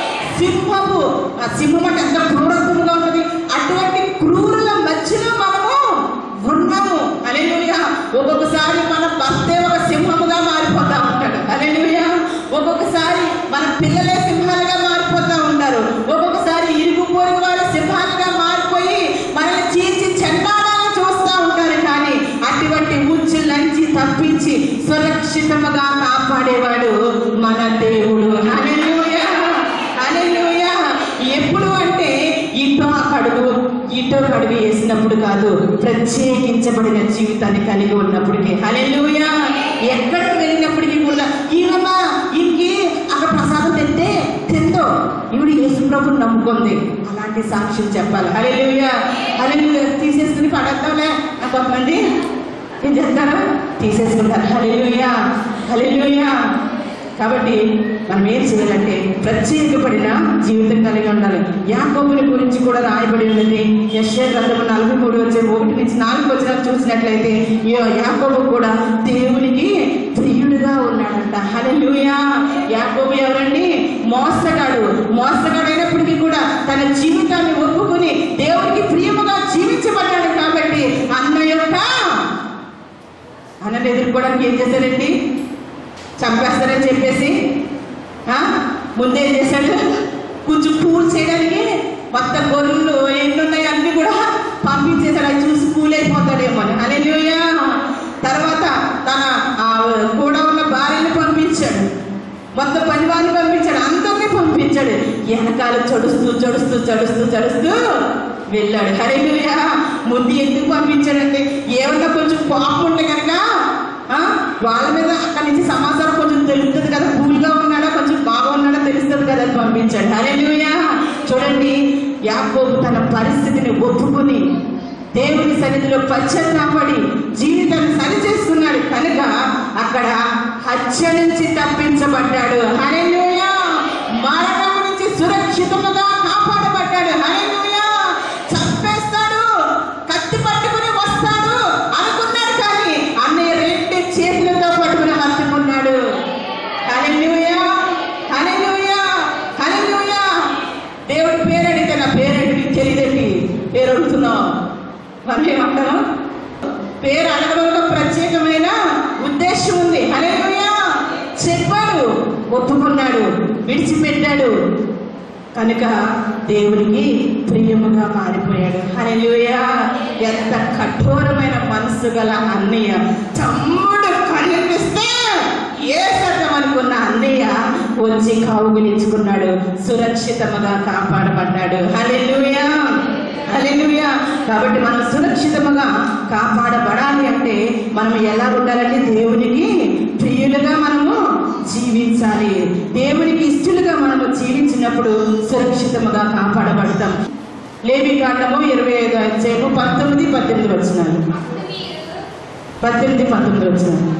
సింహం అంటే ఎంత క్రూరత్వంగా ఉంటుంది, అటువంటి క్రూరుల మధ్యలో మనము ఉన్నాము. హల్లెలూయా. ఒక్కొక్కసారి మన భర్తే ఒక సింహముగా మారిపోతా ఉంటాడు. హల్లెలూయా. ఒక్కొక్కసారి మన పిల్లలే సింహాలుగా మారిపోతా ఉంటారు. ఒక్కొక్కసారి ఇరుగు పొరుగు వారు సింహాలుగా మారిపోయి మనల్ని చీల్చి చెండాడాలని చూస్తూ ఉంటారు. కానీ అటువంటి ఉచ్చులంచి తప్పించి సురక్షితముగా కాపాడేవాడు మన దేవుడు. హల్లెలూయా, హల్లెలూయా. ఎప్పుడు అంటే ఇటో అడుగు వేసినప్పుడు కాదు, ప్రత్యేకించబడిన జీవితాన్ని కలిగి ఉన్నప్పటికీ. హల్లెలూయా. ఎక్కడికి వెళ్ళినప్పటికీ కూడా ఈవమ్మా ఇంకి అక్కడ ప్రసాదం తిందో ఈవిడ యేసు ప్రభుని నమ్ముకుంది, అలాంటి సాక్ష్యం చెప్పాలి. హల్లెలూయా, హల్లెలూయా. తీసేసుకుని పడతాంలే కొంతమంది ఏం చేస్తారు? తీసేసుకుంటారు. హల్లెలూయా, హల్లెలూయా. కాబట్టి మనం ఏం చేయాలంటే ప్రత్యేకపడిన జీవితం కలిగి ఉండాలి. యాకోబుని గురించి కూడా రాయబడి ఉన్నది. యెషయా గ్రంథము 43:1-4 చూసినట్లయితే యాకోబు కూడా దేవునికి ప్రియుడుగా ఉన్నాడంట. హల్లెలూయా. యాకోబు ఎవరండి? మోసగాడు అయినప్పటికీ కూడా తన జీవితాన్ని ఒప్పుకుని దేవునికి ప్రియముగా జీవించబడ్డాడు. కాబట్టి అన్నను ఎదుర్కోవడానికి ఏం చేశారండి? చంపేస్తారని చెప్పేసి ముందేం చేశాడు? కొంచెం పూలు చేయడానికి మొత్తం గొర్రెలు ఎన్నున్నాయి అన్ని కూడా పంపించేశాడు. అది చూసి పూలైపోతాడేమో అని. హల్లెలూయా. తర్వాత తన కూడా ఉన్న భార్యను పంపించాడు, మొత్తం పరివారాన్ని పంపించాడు, అందరినీ పంపించాడు. వెనకాల చడుస్తూ వెళ్ళాడు. హల్లెలూయా. ముందు ఎందుకు పంపించాడంటే ఏమన్నా కొంచెం కోపం ఉంటే కనుక వాళ్ళ మీద అక్కడి నుంచి సమాచారం కొంచెం తెలుస్తుంది కదా, కూల్గా ఉన్నాడా కొంచెం బాగా ఉన్నాడా తెలుస్తుంది కదా అని పంపించాడు. హల్లెలూయా. చూడండి, యాకోబు తన పరిస్థితిని ఒప్పుకుని దేవుని సన్నిధిలో పశ్చాత్తాపడి జీవితాన్ని సరి చేసుకున్నాడు కనుక అక్కడ హత్య నుంచి తప్పించబడ్డాడు. హల్లెలూయా. మరణం నుంచి సురక్షితంగా కాపాడబడ్డాడు. హల్లెలూయా. చంపేస్తాడు, కత్తి పట్టుకుని వస్తాడు అనుకున్నాడు, కానీ అన్నయ్య 2 చేతులతో పట్టుకుని హత్తుకున్నాడు. హల్లెలూయా, హల్లెలూయా. మనం ఏమంటాము? పేరు అడగడంలో ప్రత్యేకమైన ఉద్దేశం ఉంది. హల్లెలూయా. చెప్పాడు, ఒప్పుకున్నాడు, విడిచిపెట్టాడు, కనుక దేవునికి ప్రియముగా మారిపోయాడు. హల్లెలూయా. ఎంత కఠోరమైన మనసు గల అన్నయ్య! తమ్ముడు కనిపిస్తే ఏ సత్యం అనుకున్న అన్నయ్య వచ్చి కౌగిలించుకున్నాడు, సురక్షితముగా కాపాడబడ్డాడు. హల్లెలూయా, హల్లెలూయా. కాబట్టి మనం సురక్షితముగా కాపాడబడాలి అంటే మనం ఎలా ఉండాలంటే దేవునికి ప్రియులుగా మనము జీవించాలి. దేవునికి ఇష్టలుగా మనము జీవించినప్పుడు సురక్షితముగా కాపాడబడతాం. లేవికాండము 25వ అధ్యాయము 19-18 వచనాలు. 18-19 వచనాలు.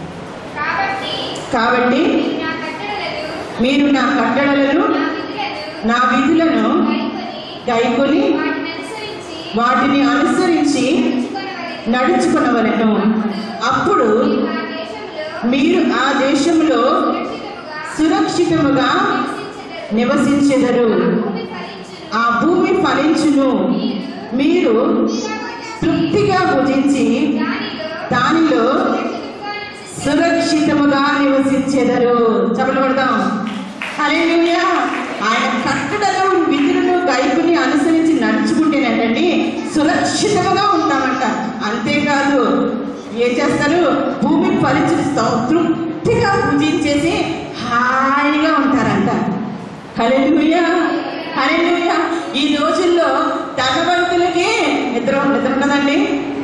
కాబట్టి మీరు నా కట్టడలను నా విధులను గైకొని వాటిని అనుసరించి నడుచుకొనవలెను. అప్పుడు మీరు ఆ దేశంలో సురక్షితముగా నివసించెదరు. ఆ భూమి ఫలించును. మీరు తృప్తిగా భుజించి దానిలో సురక్షితముగా నివసించెదరు. చప్పట్లు కొడదాం. హల్లెలూయా. ఆయన కట్టడలు విధులను గైకుని అనుసరించి నడుచుకుంటేనంటండి సురక్షితముగా ఉంటామంట. అంతేకాదు, ఏం చేస్తారు? భూమి ఫలించుతాం, తృప్తిగా భుజించేసి హాయిగా ఉంటారంట. హల్లెలూయా, హల్లెలూయా. ఈ రోజుల్లో ధనవంతులకి నిద్ర ఉండదండి.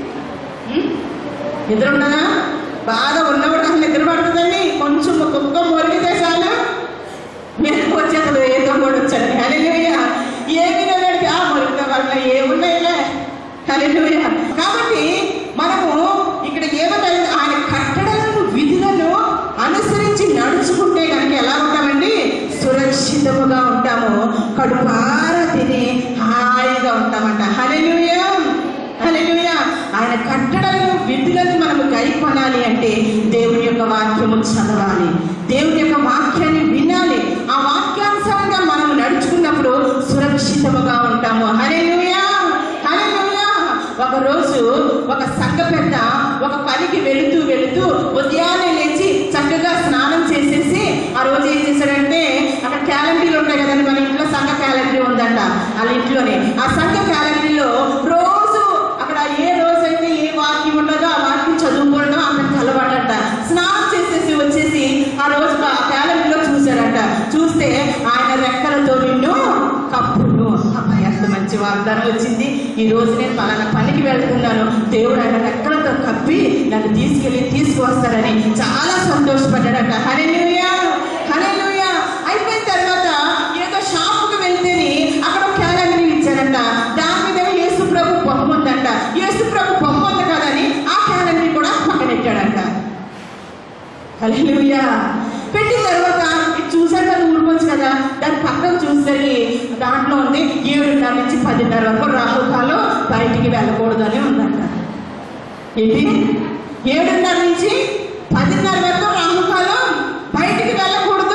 నిద్ర ఉండదా? బాధ ఉన్నప్పుడు అసలు నిద్ర పడుతుందండి. కొంచెం కుక్క మొరిగితే చాలు మీరు వచ్చేది ఏదో కూడా వచ్చండి. హల్లెలూయా. ఏమి పెడితే ఆ మొరిగితే వాళ్ళ ఏమున్నాయిలే. హల్లెలూయా. కాబట్టి మనము ఇక్కడ ఏమంటే ఆయన కట్టడలను విధులను అనుసరించి నడుచుకుంటే కనుక ఎలా ఉంటామండి? సురక్షితముగా ఉంటాము, కడుపారా తిని హాయిగా ఉంటామంట. హల్లెలూయా, హల్లెలూయా. ఆయన కట్టడలను విధులను మనము గైకొనాలి అంటే దేవుని యొక్క వాక్యము చదవాలి, దేవుని యొక్క వాక్యాన్ని వినాలి. ఆ వాక్యానుసారంగా మనము నడుచుకున్నప్పుడు సురక్షితముగా ఉంటాము. హల్లెలూయా, హల్లెలూయా. ఒకరోజు ఒక సంఘ పెద్ద ఒక పనికి వెళుతూ ఉదయాన్నే లేచి చక్కగా స్నానం చేసేసి ఆ రోజు ఏం చేశాడంటే, అక్కడ క్యాలెండర్లు ఉంటాయి కదండి, మన ఇంట్లో సంఘ క్యాలెండర్ ఉందంట వాళ్ళ ఇంట్లోనే. ఆ సంఘ క్యాలెండర్లో రోజు అక్కడ ఏ రోజైతే ఏ వాక్యం ఉండదో ఆ వాక్యం చదువుకోవడం అతనికి అలవాటంట. స్నానం చేసేసి వచ్చేసి ఆ రోజు ఆ క్యాలెండర్లో చూశాడంట. చూస్తే ఆయన రెక్కలతో నిన్ను కప్పును. అబ్బాయి ఎంత మంచి వాగ్దానం వచ్చింది, ఈ రోజు నేను పలానా పనికి వెళ్తున్నాను, దేవుడు ఆయన రెక్కలతో కప్పి నన్ను తీసుకువస్తారని చాలా సంతోషపడ్డాడట. హల్లెలూయా, హల్లెలూయా. అయిపోయిన తర్వాత ఏదో షాపుకి వెళ్తేనే అక్కడ క్యాలెండర్ ఇచ్చారంట. దాని మీద యేసు ప్రభు బొమ్మ ఉందంట. యేసు ప్రభు బొమ్మ ఉంది కదని ఆ క్యాలెండర్ కూడా పక్కనెట్టాడంట. హల్లెలూయా. పెట్టిన తర్వాత చూసాడు కదా, ఊరుకోవచ్చు కదా, దాని పక్కన చూసరికి దాంట్లో ఉంది 7:30 నుంచి 10:30 వరకు రాహుకాలం, బయటికి వెళ్ళకూడదు అని ఉందంట. ఏంటి? 7:30 నుంచి 10:30 వరకు రాహుకాలం, బయటికి వెళ్ళకూడదు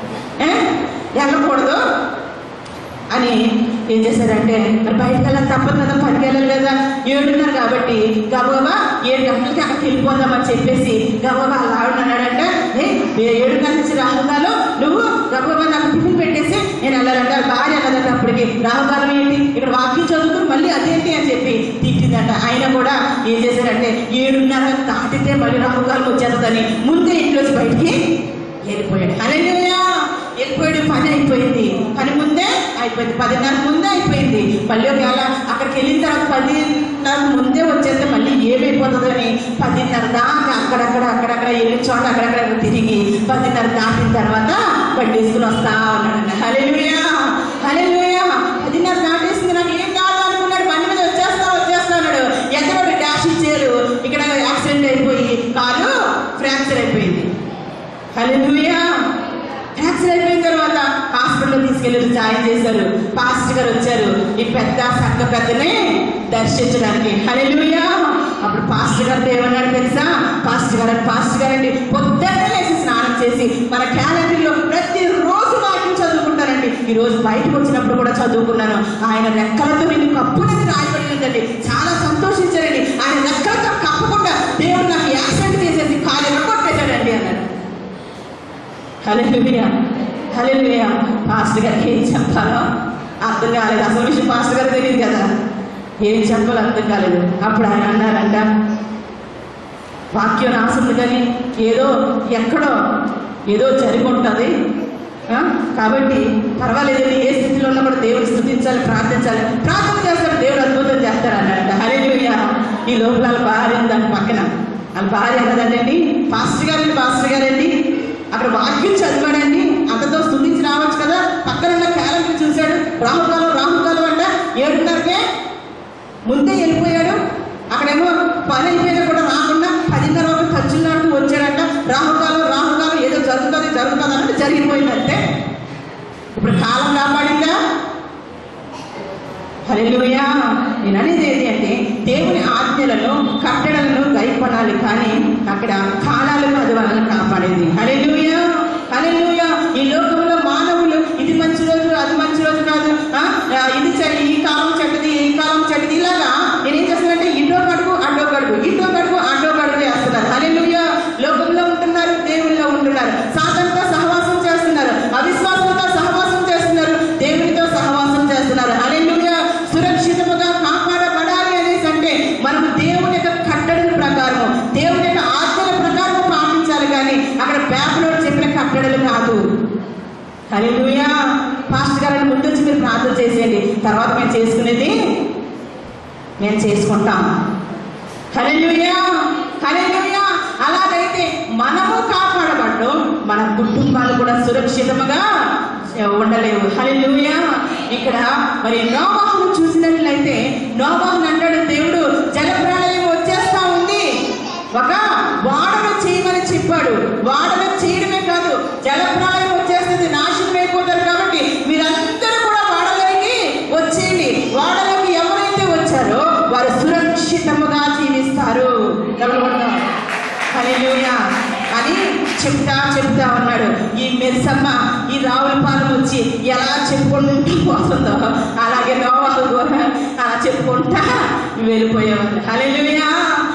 అని ఏం చేశారంటే, మరి బయటకు వెళ్ళాలి తప్పదు కదా, 10కి వెళ్ళాలి కదా, 7:30 కాబట్టి గబగబా 7 గంటలకి అక్కడికి వెళ్ళిపోదామని చెప్పేసి గబగబా అలా ఆవిడన్నాడంటే, 7:30 నుంచి రాహుకాలం, నువ్వు గబగబా నాకు టిఫిన్ పెట్టేసి నేను వెళ్ళాలంటే భార్య అన్నదంటే అప్పటికి రాహుకాలం ఏంటి, ఇక్కడ వాక్యం చదువుకుని మళ్ళీ అదేంటి అని చెప్పి తిట్టిందంట. ఆయన కూడా ఏం చేశాడంటే 7:30 దాటితే మళ్ళీ రాహుకాలం వచ్చేస్తుందని ముందే ఇంట్లోంచి బయటికి వెళ్ళిపోయాడు. హల్లెలూయా. వెళ్ళిపోయాడు. పని అయిపోయింది, పని ముందే అయిపోయింది, 10:30 ముందే అయిపోయింది. మళ్ళీ ఒకవేళ అక్కడికి వెళ్ళిన తర్వాత 10:30 ముందే వచ్చేస్తే మళ్ళీ ఏమైపోతుందని 10:30 దాకా అక్కడక్కడ వెళ్ళిన చోట అక్కడక్కడ తిరిగి 10:30 దాటిన తర్వాత బండి వేసుకుని వస్తా ఉన్నాడు. హల్లెలూయా, హల్లెలూయా. 10:30 దాటేసింది, నాకు ఏం కావాలనుకున్నాడు, బండి మీద వచ్చేస్తా అన్నాడు. ఎక్కడో డాష్ ఇచ్చారు, ఇక్కడ యాక్సిడెంట్ అయిపోయి కాలు ఫ్రాక్చర్ అయిపోయింది. హల్లెలూయా. యాక్సిడెంట్ అయిపోయిన తర్వాత హాస్పిటల్లో తీసుకెళ్ళి జాయిన్ చేశారు. పాస్టర్ గారు వచ్చారు ఈ పెద్ద సంఘ పెద్దనే దర్శించడానికి. హల్లెలూయా. అప్పుడు పాస్టర్ గారితో ఏమన్నాడు తెలుసా? పాస్టర్ గారండి పొద్దున్నే లేచి స్నానం చేసి మన క్యాలెండర్లో ప్రతిరోజు వాక్యం చదువుకుంటారండి. ఈ రోజు బయటకు వచ్చినప్పుడు కూడా చదువుకున్నాను, ఆయన రెక్కలతో నిన్ను కప్పునని రాయబడిన జరిగిందండి. చాలా సంతోషించారండి. ఆయన రెక్కలతో కప్పకుండా దేవుడు నాకు యాక్సిడెంట్ చేసేసి కాలు ఎరగొట్టేశాడండి అన్నాడు. హల్లెలూయా, హల్లెలూయా. పాస్టర్ గారికి ఏం చెప్పాలో అర్థం కాలేదు. అసలు విషయం పాస్టర్ గారికి తెలియదు కదా, ఏం చెప్పాలో అర్థం కాలేదు. అప్పుడు ఆయన అన్నారంట, వాక్యం రాసింది కానీ ఏదో ఎక్కడో ఏదో జరిగి ఉంటుంది కాబట్టి పర్వాలేదండి, ఏ స్థితిలో ఉన్నా కూడా దేవుడు స్తుతించాలి, ప్రార్థించాలి, ప్రార్థన చేస్తాడు, దేవుడు అద్భుతం చేస్తాడు అన్నాడంట. హల్లెలూయా. ఈ లోపల వాళ్ళ భార్య దాని పక్కన, వాళ్ళ భార్య అన్నదండి, పాస్టర్ గారండి అక్కడ వాక్యం చదివాడండి, అంతతో స్తుతించి రావచ్చు కదా. పక్కన ఉన్న క్యాలెండర్ చూశాడు, రాహుకాలం అంట 7:30కే ముందే వెళ్ళిపోయాడు. అక్కడేమో పని అయిపోయినా కూడా రాకుండా 10:30 వరకు ఖర్చులు నాటుకు వచ్చాడంట. రాహుకాలం ఏదో జరుగుతుంది అంటే జరిగిపోయిందంటే ఇప్పుడు కాలం కాపాడిందా? హల్లెలూయా. నేను అనేది ఏంటి అంటే దేవుని ఆజ్ఞలను కట్టడలను గైకొనాలి, కానీ అక్కడ కాలాలను అది వాళ్ళని కాపాడేది. హల్లెలూయా, హల్లెలూయా. ఈ లోకంలో మానవులు ఇది మంచి రోజు అది మంచి రోజు కాదు, ఇది ఈ కాలం చెడ్డది ఈ కాలం చెడ్డది, ఇలాగా నేనేం చేస్తానంటే ఇటో కడుగు అడ్డో కడుగు వేస్తున్నారు. హల్లెలూయా. లోకంలో ఉంటున్నారు, దేవుల్లో ఉంటున్నారు, సాతానుతో సహవాసం చేస్తున్నారు, అవిశ్వాసంతో సహవాసం చేస్తున్నారు, దేవునితో సహవాసం చేస్తున్నారు. హల్లెలూయా. సురక్షితముగా కాపాడబడాలి అనేసి అంటే మనం దేవుని యొక్క కట్టడల ప్రకారం, దేవుని యొక్క ఆజ్ఞల ప్రకారం పాటించాలి, కానీ అక్కడ పేపర్లో చెప్పిన కట్టడలు కాదు. హల్లెలూయా. పాస్టర్ గారిని ముందు వచ్చి మీరు ప్రార్థన చేసేయండి, తర్వాత మేము చేసుకునేది మేము చేసుకుంటాం. హల్లెలూయా, హల్లెలూయా. అలాగైతే మనము కాపాడబడ్డం, మన కుటుంబాలు కూడా సురక్షితముగా ఉండలేవు. హల్లెలూయా. ఇక్కడ మరి నోవాహును చూసినట్లయితే నోవాహును అంటాడు దేవుడు, జలప్రళయం వచ్చేస్తా ఉంది, ఒక వాడను చేయమని చెప్పాడు. వాడను చేయడమే కాదు, జలప్రళయం వచ్చేస్తుంది, నాశనం అయిపోతారు, కాబట్టి మీరందరూ కూడా వాడలోకి వచ్చేయండి. వాడలోకి ఎవరైతే వచ్చారో వారు సురక్షితముగా జీవిస్తారు. హల్లెలూయా అని చెప్తా ఉన్నాడు. ఈ మెర్సమ్మ ఈ రావులపాలెం వచ్చి ఎలా చెప్పుకుంటూ పోతుందో అలాగే నోవాహు కూడా అలా చెప్పుకుంటా వెళ్ళిపోయేవాళ్ళు. హల్లెలూయా.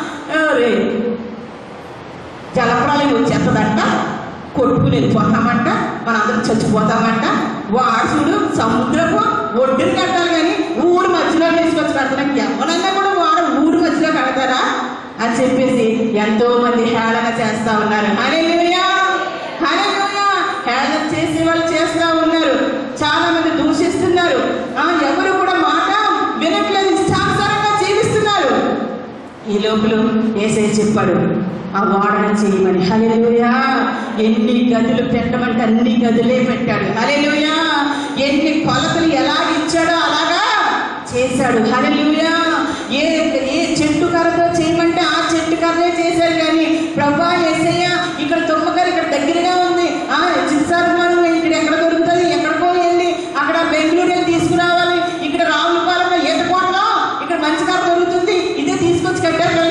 జలప్రళయం వచ్చేస్తుందంట, కొట్టుకుని వెళ్ళిపోతామంట, మనందరం చచ్చిపోతామంట. వాడుచుడు సముద్రపు ఒడ్డుని కట్టాలి, కానీ ఊరు మధ్యలో తీసుకొచ్చి కడతాం. ఎవరన్నా కూడా ఊరు మధ్యలో కడతారా అని చెప్పేసి ఎంతో మంది హేళన చేస్తా ఉన్నారు. హల్లెలూయా, హల్లెలూయా. హేళన చేసే వాళ్ళు చేస్తూ ఉన్నారు, చాలా మంది దూషిస్తున్నారు, ఎవరు కూడా మాట వినట్లేదు, ఇష్టానుసారంగా జీవిస్తున్నారు. ఈ లోపల యేసయ్య చెప్పాడు ఆ వాడను చేయమని. హల్లెలూయా. ఎన్ని గదులు పెట్టమంటే అన్ని గదులే పెట్టాడు. హల్లెలూయా. ఎన్ని కొలతలు ఎలా ఇచ్చాడో అలాగా చేశాడు. హల్లెలూయా. ఏ చెట్టు కర్రతో చేయమంటే ఆ చెట్టు కర్రే చేశారు, కానీ ప్రభువా యేసయ్య ఇక్కడ తుమ్మకర ఇక్కడ దగ్గరగా ఉంది, చిత్సారమానం ఇక్కడ ఎక్కడ దొరుకుతుంది, ఎక్కడికో వెళ్ళి అక్కడ బెంగళూరు వెళ్ళి తీసుకురావాలి, ఇక్కడ రావులపాలెంలో ఈతకోటలో ఇక్కడ మంచి కర్ర దొరుకుతుంది, ఇదే తీసుకొచ్చి కట్టారు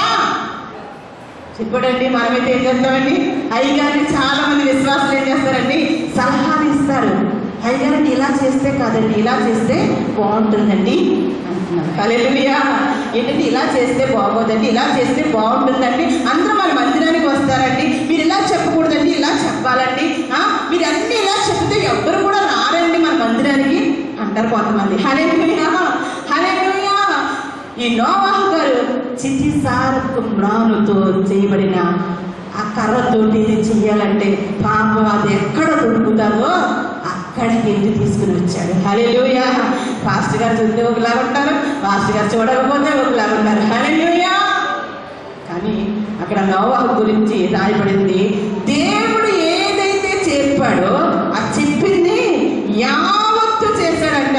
చెప్పాడండి. మనమైతే ఏం చేస్తామండి, అయ్యగారిని చాలా మంది విశ్వాసులు ఏం చేస్తారండి, సలహాలు ఇస్తారు. అయ్యగారిని ఇలా చేస్తే కాదండి, ఇలా చేస్తే బాగుంటుందండి అంటున్నారు. హల్లెలూయా. ఏంటంటే ఇలా చేస్తే బాగోదండి, ఇలా చేస్తే బాగుంటుందండి, అందరూ మన మందిరానికి వస్తారండి, మీరు ఇలా చెప్పకూడదండి, ఇలా చెప్పాలండి, మీరు అన్నీ ఇలా చెప్తే ఎవ్వరు కూడా రారండి మన మందిరానికి అంటారు కొంతమంది. హల్లెలూయా, హల్లెలూయా. ఈ నోవాహు గారు చితిసారపు మ్రానుతో చేయబడిన ఆ కర్రతోటి ఇది చెయ్యాలంటే పాపం అది ఎక్కడ దొరుకుతుందో అక్కడికి ఎందుకు తీసుకుని వచ్చాడు. హల్లెలూయా. పాస్టర్ గారు చూస్తే ఒకలాగా ఉంటారు, పాస్టర్ గారు చూడకపోతే ఒకలాగా ఉంటారు. హల్లెలూయా. కానీ అక్కడ నోవాహు గురించి రాయబడింది, దేవుడు ఏదైతే చెప్పాడో అది చెప్పింది యావత్తు చేశాడంట.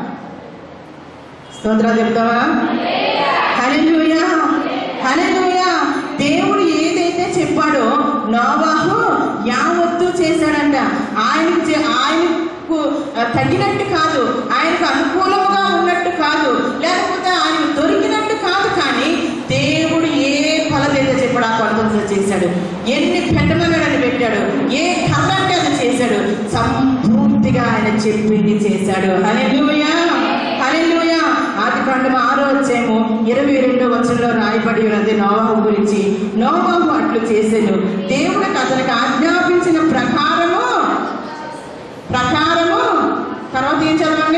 స్తోత్రాలు చెప్తావా? హల్లెలూయా, హల్లెలూయా. దేవుడు ఏదైతే చెప్పాడో నోవాహు యావత్తు చేశాడంట. ఆయనకు తగినట్టు కాదు, ఆయనకు అనుకూలంగా ఉన్నట్టు కాదు, లేకపోతే ఆయన దొరికినట్టు కాదు, కానీ దేవుడు ఏ కొలతైతే చెప్పాడు ఆ కొలత చేశాడు. ఎన్ని పెట్టమని పెట్టాడు, ఏ కర్ర అంటే అది చేశాడు, సంపూర్తిగా ఆయన చెప్పింది చేశాడు. హల్లెలూయా, హల్లెలూయా. ఆది ఆదికాండం 6వ అధ్యాయము 22వ వచనంలో రాయబడి ఉన్నది నోవహు గురించి. నోవహు అట్లు చేసెను, దేవుడికి అతనికి ఆజ్ఞాపించిన ప్రకారము తర్వాత ఏం చదవండి,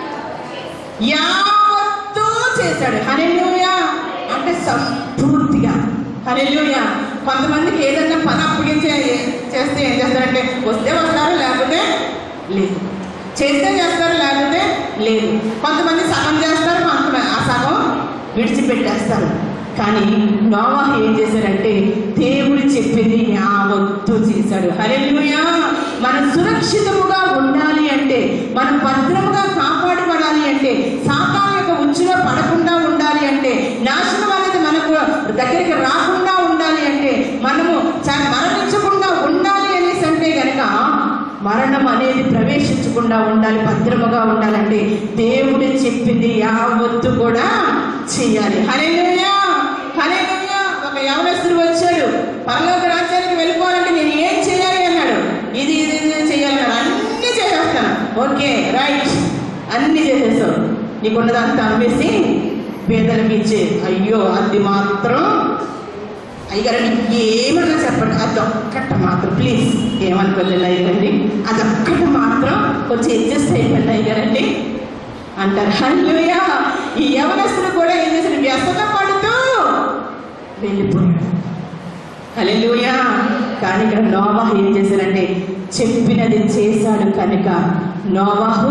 యావత్తూ చేశాడు. హల్లెలూయా. అంటే సంపూర్తిగా. హల్లెలూయా. కొంతమందికి ఏదన్నా పని అప్పగించే చేస్తే ఏం చేస్తారంటే వస్తే వస్తారు, లేకపోతే లేదు. చేస్తే చేస్తారు, లేకపోతే లేదు. కొంతమంది సగం చేస్తారు, కొంతమంది ఆ సగం విడిచిపెట్టేస్తారు. కానీ నోవహు ఏం చేశాడంటే దేవుడు చెప్పింది యావత్తు చేశాడు. హల్లెలూయా. మనం సురక్షితముగా ఉండాలి అంటే, మనం భద్రముగా కాపాడబడాలి అంటే, సాతాను యొక్క ఉచ్చులో పడకుండా ఉండాలి అంటే, నాశనం అనేది మనకు దగ్గరికి రాకుండా ఉండాలి అంటే, మనము మరణించకుండా ఉండాలి అనేసి అంటే గనక, మరణం అనేది ప్రవేశించకుండా ఉండాలి, భద్రముగా ఉండాలంటే దేవుడు చెప్పింది యావత్తు కూడా చేయాలి. హల్లెలూయా. హల్లెలూయా. ఒక యవనస్తుడు వచ్చాడు, పరలోక రాజ్యానికి వెళ్ళిపోవాలంటే నేను ఏం చేయాలి అన్నాడు. ఇది చేయాలి, అన్నీ చేసేస్తాను. ఓకే, రైట్, అన్నీ చేసేస్తావు. నీకున్నదంతా అమ్మేసి పేదలకు ఇచ్చే. అయ్యో, అది మాత్రం అయ్యగారు నీకు ఏమన్నా చెప్పండి, అదొక్కట మాత్రం ప్లీజ్ ఏమనుకోలేదు అయ్యగారండి, అదొక్కట మాత్రం కొంచెం అడ్జస్ట్ అయిపోయింది అయ్యగారండి అంటారు. హల్లెలూయా. ఈ యవనస్తుడు కూడా ఏం చేశాడు, వ్యసన పడుతూ వెళ్ళిపోయాడు. హల్లెలూయా. కానీ ఇక్కడ నోవహు ఏం చేశాడంటే చెప్పినది చేశాడు కనుక నోవహు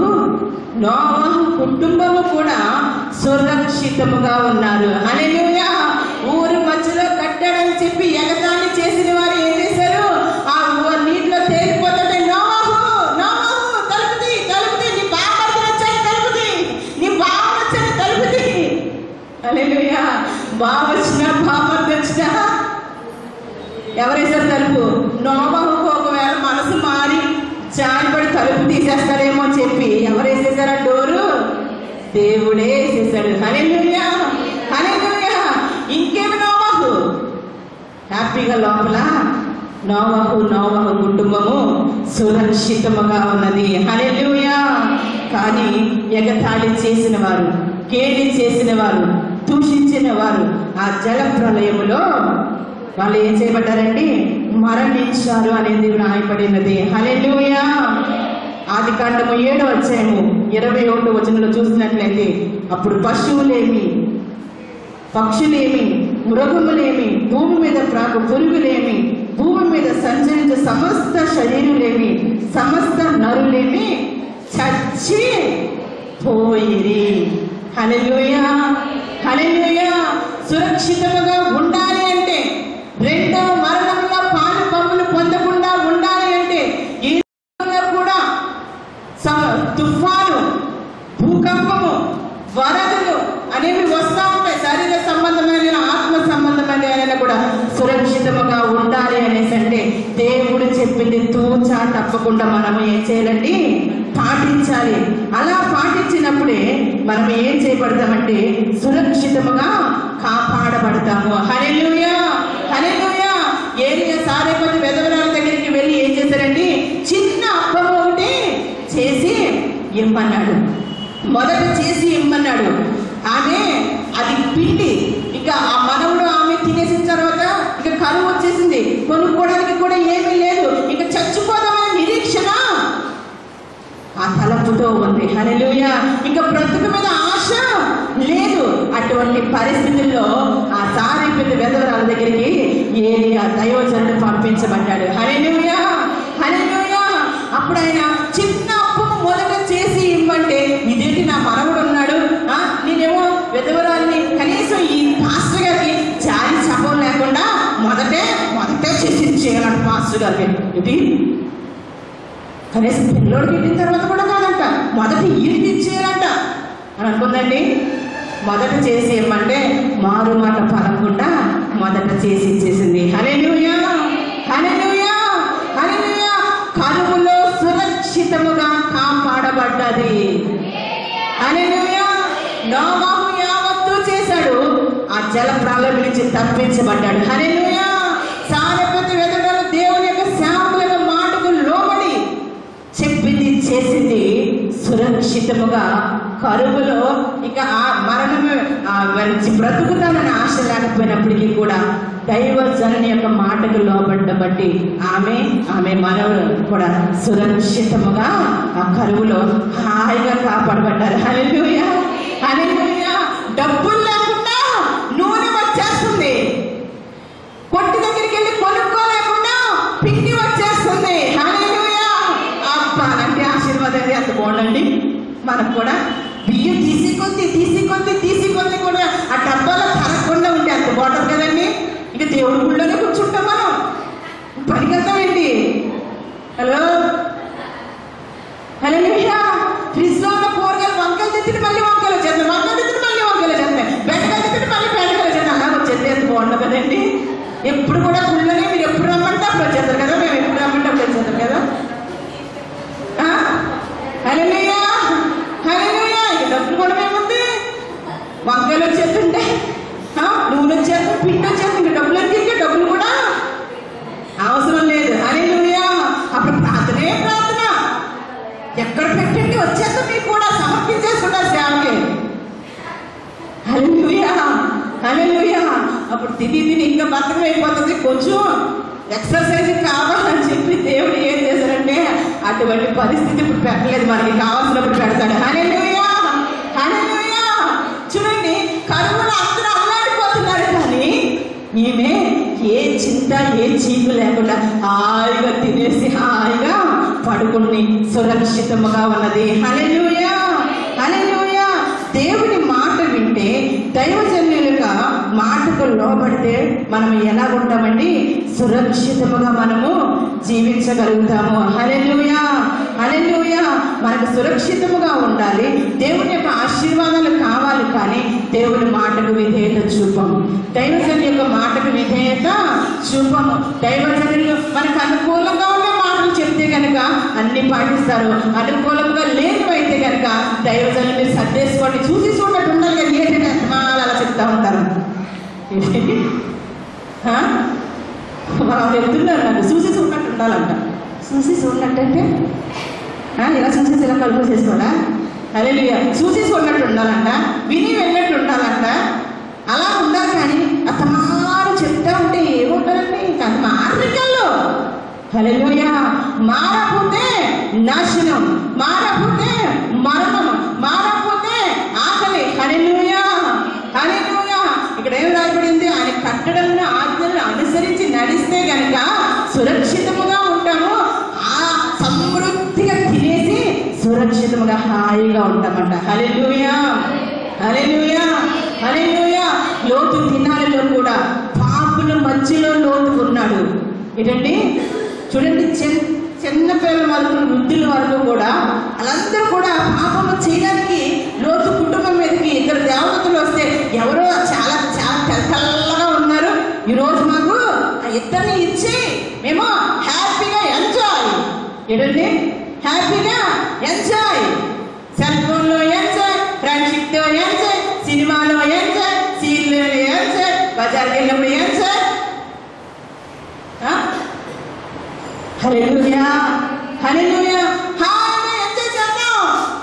కుటుంబము కూడా సురక్షితముగా ఉన్నారు. హల్లెలూయా. ఊరు మధ్యలో కట్టాడని చెప్పి ఎగతాళి చేసిన వారు ఏం చేశారు, ఆ నీటిలో తేలిపోతుంటే నోవహు తలుపుది, నీ బామర్ది వచ్చాయి, తలుపుది, నీ బావ వచ్చాయి, తలుపుది. హల్లెలూయా. బావ వచ్చినా బామర్ది వచ్చినా ఎవరేసారు తలుపు? నోవహుకు ఒకవేళ మనసు మారి జారిపడి తలుపు తీసేస్తాడేమో అని చెప్పి ఎవరేసేసారు ఆ డోరు? దేవుడే వేసేసాడు. హల్లెలూయా. హల్లెలూయా. ఇంకేమి నోవహు హ్యాపీగా లోపల నోవహు కుటుంబము సురక్షితముగా ఉన్నది. హల్లెలూయా. కానీ ఎగతాళి చేసిన వారు, కేలి చేసిన వారు, దూషించిన వారు ఆ జల ప్రళయములో వాళ్ళు ఏం చేయబడ్డారండి? మరణించారు అనేది రాయబడినది. హల్లెలూయా. ఆదికాండము 7వ అధ్యాయము 21వ వచనంలో చూసినట్లయితే, అప్పుడు పశువులేమి, పక్షులేమి, మృగములేమి, భూమి మీద ప్రాకు పురుగులేమి, భూమి మీద సంచరించే సమస్త శరీరులేమి, సమస్త నరులేమి చచ్చి పోయిరి. హల్లెలూయా. హల్లెలూయా. సురక్షితముగా ఉండాలి అంటే, రెండవ మరణంలో పాలు పంపులు పొందకుండా ఉండాలి అంటే, ఈ కూడా తుఫాను, భూకంపము, వరదలు అనేవి వస్తూ ఉంటాయి. శరీర సంబంధమైన, ఆత్మ సంబంధమైన కూడా సురక్షితముగా ఉండాలి అనేసి అంటే దేవుడు చెప్పింది తూచా తప్పకుండా మనము ఏం చేయాలండి? పాటించాలి. అలా పాటించినప్పుడే మనం ఏం చేయబడతామంటే సురక్షితముగా కాపాడబడతాము. హల్లెలూయా. హల్లెలూయా. ఏలియా సారెపతి వెధవరాల దగ్గరికి వెళ్ళి ఏం చేశారండి? చిన్న అప్పం ఒకటి చేసి ఇమ్మన్నాడు. మొదట చేసి ఇమ్మన్నాడు. ఆమె అది పిండి, ఇక ఆ మనవుడు ఆమె తినేసిన తర్వాత ఇక కరువు వచ్చేసింది, కొనుక్కోవడానికి కూడా ఏమీ లేదు, ఇక చచ్చిపోదామనే నిరీక్షణ ఆ తలపుతో ఉంది. హల్లెలూయా. ఇంకా బ్రతుకు మీద ఆశ లేదు. అటువంటి పరిస్థితుల్లో ఆ సారెపతి వెధవరాల దగ్గరికి ఏలియా దైవజనుడు పంపించబడ్డాడు. హల్లెలూయా. హల్లెలూయా. అప్పుడు ఆయన చిన్న అప్పును మొదట చేసి ఇవ్వంటే, ఇదేంటి నా మనవుడు ఉన్నాడు, నేనేమో విధవరాల్ని, కనీసం ఈ పాస్టర్ గారికి జాలి చెప్పం లేకుండా మొదటే చేసి చేయాలంట పాస్టర్ గారికి. ఇది కనీసం పిల్లోడికి ఇట్టిన తర్వాత కూడా కాదంట, మొదట ఈయనకి ఇచ్చేయాలంట అని అనుకుందండి. మొదట చేసి ఇవ్వమంటే మారు మాట పలకుండా మొదట చేసి ఇచ్చేసింది. హల్లెలూయా. హల్లెలూయా. హల్లెలూయా. కరువులో సురక్షితముగా కాపాడబడ్డది. హల్లెలూయా. నోవహు యావత్తు చేశాడు, ఆ జల ప్రళయం నుంచి తప్పించబడ్డాడు. హల్లెలూయా. సారెపతి వెధవరాలు దేవుని యొక్క సేవకుల యొక్క మాటకు లోబడి చెప్పింది చేసింది, సురక్షితముగా కరువులో ఇక ఆ మరణమే బ్రతుకుతానని ఆశ లేకపోయినప్పటికీ కూడా దైవజనుని యొక్క మాటకు లోబడ్డబట్టి ఆమె మనవులు కూడా సురక్షితముగా ఆ కరువులో హాయిగా కాపాడబడ్డారు. హల్లెలూయా, హల్లెలూయా. డబ్బులు లేకుండా నూనె వచ్చేస్తుంది, కొట్టి దగ్గరికి వెళ్ళి కొనుక్కోలేకుండా పిండి వచ్చేస్తుంది. హల్లెలూయా. అబ్బా, అంటే ఆశీర్వాదం ఎంత బాగుండండి. మనకు కూడా బియ్యం తీసి కొద్ది కూడా ఆ డబ్బాలో తరగకుండా ఉంటే అంత బాగుంటుంది కదండి. ఇక దేవుడి గుళ్ళోనే కూర్చుంటాం మనం, పనికెళ్తామండి. హలో, హల్లెలూయా. ఫ్రిడ్జ్ లో ఉన్న కూరగాయలు వంకాయలు తెచ్చి మళ్ళీ వంకాయలు వచ్చేస్తాయి, వంకాయలు తెచ్చి మళ్ళీ వంకాయలు వచ్చేస్తాయి, బెండకాయలు తెచ్చి మళ్ళీ బెండకాయలు వచ్చేస్తాయి. అలా వచ్చేస్తే ఎంత బాగుంటుంది కదండి. ఎప్పుడు కూడా గుళ్ళోనే మీరు ఎప్పుడు రమ్మంటే అప్పుడు వచ్చేస్తారు కదా, మేము ఎప్పుడు రమ్మంటే అప్పుడు వచ్చేస్తాం కదా. హల్లెలూయా, హల్లెలూయా. ఇక డబ్బులు కూడా ఏముంది, వంకాయలు వచ్చేస్తుంటే నూనె వచ్చేస్తుంది, పిండి వచ్చేస్తుంది, ఇంకా డబ్బులు అంటే ఇంకా డబ్బులు కూడా అవసరం లేదు. హల్లెలూయా. అప్పుడు ప్రార్థనే ప్రార్థన, ఎక్కడ పెట్టండి వచ్చేస్తాం, మీకు కూడా సమర్పించేసుకుంటారు సేవకి. హల్లెలూయా, హల్లెలూయా. అప్పుడు తిని ఇంకా బతకం అయిపోతుంది, కొంచెం ఎక్సర్సైజ్ కావాలని చెప్పి దేవుడు ఏం చేశారంటే అటువంటి పరిస్థితి ఇప్పుడు పెట్టలేదు, మనకి కావాల్సినప్పుడు పెడతాడు. హల్లెలూయా, హల్లెలూయా. చూడండి, కరువులో అందరూ అల్లాడిపోతున్నారు, కానీ ఈమె ఏ చింత ఏ చీకు లేకుండా హాయిగా తినేసి హాయిగా పడుకుని సురక్షితముగా ఉన్నది. హల్లెలూయా, హల్లెలూయా. దేవుని మాట వింటే, దైవజనులుగా మాటకు లోబడితే మనం ఎలా ఉంటామండి, సురక్షితముగా మనము జీవించగలుగుతాము. హల్లెలూయా, హల్లెలూయా. మనకు సురక్షితముగా ఉండాలి, దేవుని యొక్క ఆశీర్వాదాలు కావాలి, కానీ దేవుని మాటకు విధేయత చూపము, దైవజనుల యొక్క మాటకు విధేయత చూపము. దైవజనులు మనకు అనుకూలంగా ఉన్న మాటలు చెప్తే కనుక అన్ని పాటిస్తారు, అనుకూలంగా లేనివైతే కనుక దైవజనులు మీరు సర్దేసుకోండి, చూసి చూడట్టు ఉండాలి కదా, ఏంటంటే అలా చెప్తా ఉంటారు. వాళ్ళు చెప్తున్నారు నాకు చూసి చూడట్టు ఉండాలంట. చూసి చూడనట్టంటే ఇలా చూసి ఇలా కలుపు చేసుకోడా. హల్లెలూయా. చూసి చూడనట్టు ఉండాలంట, విని వెళ్ళినట్టు ఉండాలంట, అలా ఉండాలి. కానీ అతమారు చెప్తా ఉంటే ఏముంటారండి, అది మారికల్లో. హల్లెలూయా. మారకపోతే నాశనం, మారకపోతే మరణం, మారకపోతే ఆకలి. హల్లెలూయా, హల్లెలూయా. ఇక్కడ ఏం రాయబడింది, ఆయన కట్టడలను ఆజ్ఞలను అనుసరించి నడిస్తే గనక సురక్షితముగా ఉంటాము, ఆ సమృద్ధిగా తినేసి సురక్షితముగా హాయిగా ఉంటామంట. హల్లెలూయా, హల్లెలూయా, హల్లెలూయా. లోతు దినాలలో కూడా పాపుల మధ్యలో లోతు ఉన్నాడు. ఏంటండి, చూడండి, చిన్న పిల్లల వరకు వృద్ధుల వరకు కూడా వాళ్ళందరూ కూడా పాపము చేయడానికి లోతు కుటుంబం మీదకి ఇద్దరు దేవతలు వస్తే, ఎవరో చాలా చాలా తెల్లగా ఉన్నారు, ఈరోజు మాకు ఆ ఇద్దరిని ఇచ్చి మేము హ్యాపీగా ఎంజాయ్. ఏంటండి, హ్యాపీగా ఎంజాయ్, సెల్ ఫోన్లో ఎంజాయ్, ఫ్రెండ్షిప్తో ఎంజాయ్, సినిమాలో ఎంజాయ్, సీరియల్లో ఎంజాయ్, బజార్కి వెళ్ళినప్పుడు ఎంజాయ్. హల్లెలూయా, హల్లెలూయా. హాయిగా ఎంజాయ్ చేద్దాం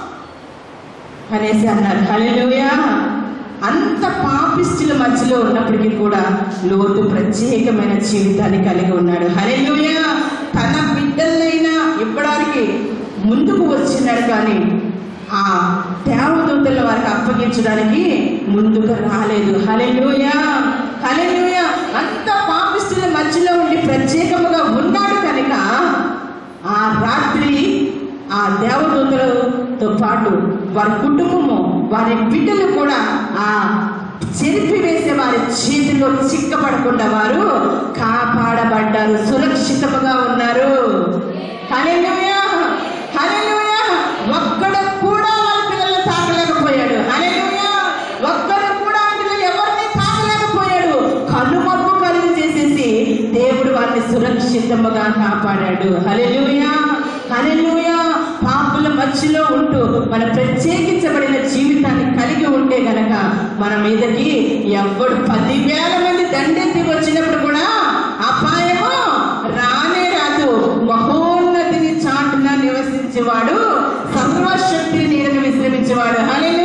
అనేసి అన్నారు. హల్లెలూయా. అంత పాపిష్టుల మధ్యలో ఉన్నప్పటికీ కూడా లోతు ప్రత్యేకమైన జీవితాన్ని కలిగి ఉన్నాడు. హల్లెలూయా. తన బిడ్డలైనా ఇవ్వడానికి ముందుకు వచ్చినాడు, కానీ ఆ దేవదూతల వారికి అప్పగించడానికి ముందుకు రాలేదు. హల్లెలూయా, హల్లెలూయా. అంత పాపిష్టుల మధ్యలో ఉండి ప్రత్యేకముగా ఉన్నాడు కనుక ఆ రాత్రి ఆ దేవదూతలతో పాటు వారి కుటుంబము, వారి బిడ్డలు కూడా ఆ చెరిపివేసే వారి చేతిలో చిక్కపడకుండా వారు కాపాడబడ్డారు, సురక్షితముగా ఉన్నారు. హల్లెలూయా, హల్లెలూయా. ఒక్కడు కూడా వాళ్ళ పిల్లల్ని తాకలేకపోయాడు. హల్లెలూయా. ఒక్కడు కూడా పిల్లలు ఎవరిని తాకలేకపోయాడు. కనుమప్పు కలిగి చేసేసి దేవుడు వారిని సురక్షితముగా కాపాడాడు. హల్లెలూయా, హల్లెలూయా. పాపుల మధ్యలో ఉంటూ మన ప్రత్యేకించబడిన జీవితాన్ని కలిగి ఉంటే గనక మన మీదకి ఎవడు 10,000 మంది దండెత్తి వచ్చినప్పుడు కూడా అపాయము రానే రాదు. మహోన్నతిని చాటున నివసించేవాడు, సర్వశక్తిని నీడను విశ్రమించేవాడు. హల్లెలూయా.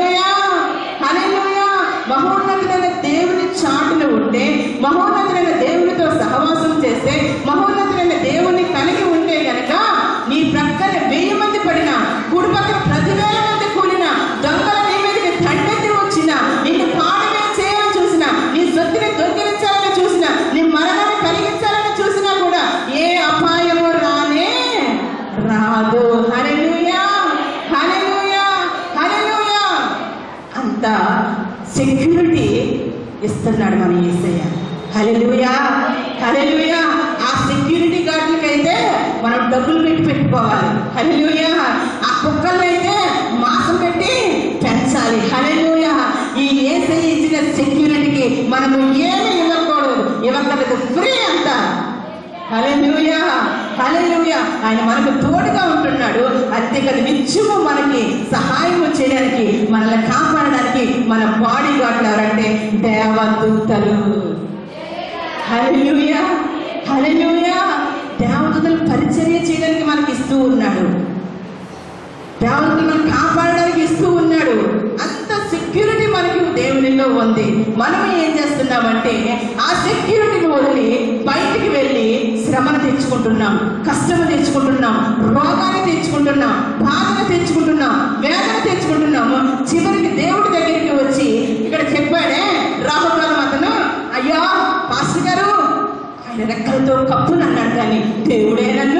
మహోన్నతుడైన దేవుని చాటున ఉంటే, మహోన్నతుడైన దేవునితో సహవాసం చేస్తే, మహోన్నతుడైన దేవుని కలిగి ఉంటే గనక నీ ప్రక్కన 1000 మంది పడినా, కుడి పక్కన 10,000 మంది కూలినా, దొంగల నీ మీదకి దండెత్తి వచ్చినా, నిన్ను పాడమే చేయాలని చూసినా, నీ సొత్తుని దొంగిలించాలని చూసినా, నీ మరణాన్ని కలిగించాలని చూసినా కూడా ఏ అపాయము రానే రాదు. హల్లెలూయా, హల్లెలూయా, హల్లెలూయా. అంత సెక్యూరిటీ ఇస్తున్నాడు మన యేసయ్య. హల్లెలూయా, హల్లెలూయా. ఆ సెక్యూరిటీ గార్డులకైతే మనం డబ్బులు పెట్టుకోవాలి. హల్లెలూయా. ఆ కుక్కలైతే మాసం పెట్టి పెంచాలి. హల్లెలూయా. ఈ యేసయ్య ఇచ్చిన సెక్యూరిటీకి మనము ఏమి ఇవ్వకూడదు, ఇవ్వకూడదు, ఫ్రీ అంట. హల్లెలూయా, హల్లెలూయా. ఆయన మనకు తోడుగా ఉంటున్నాడు. అంతేకాదు నిత్యము మనకి సహాయం చేయడానికి, మనల్ని కాపాడడానికి మన బాడీ గార్డులు ఎవరంటే దేవదూతలు. హల్లెలూయా, హల్లెలూయా. దేవదూతలు పరిచర్య చేయడానికి మనకి ఇస్తూ ఉన్నాడు. దేవదూతలు మనకు కాపాడడానికి ఇస్తూ ఉన్నాడు. అంత సెక్యూరిటీ మనకి దేవునిలో ఉంది. మనం ఏం చేస్తున్నామంటే ఆ సెక్యూరిటీని వదిలి బయటికి వెళ్ళి శ్రమను తెచ్చుకుంటున్నాం, కష్టము తెచ్చుకుంటున్నాం, రోగాన్ని తెచ్చుకుంటున్నాం, బాధను తెచ్చుకుంటున్నాం, వేదన తెచ్చుకుంటున్నాము. చివరికి దేవుడి దగ్గరికి వచ్చి ఇక్కడ చెప్పాడే రాహుకాలం అతను, అయ్యా పాస్టర్ గారు ఆయన రెక్కలతో కప్పును అన్నాడు, కానీ దేవుడే నన్ను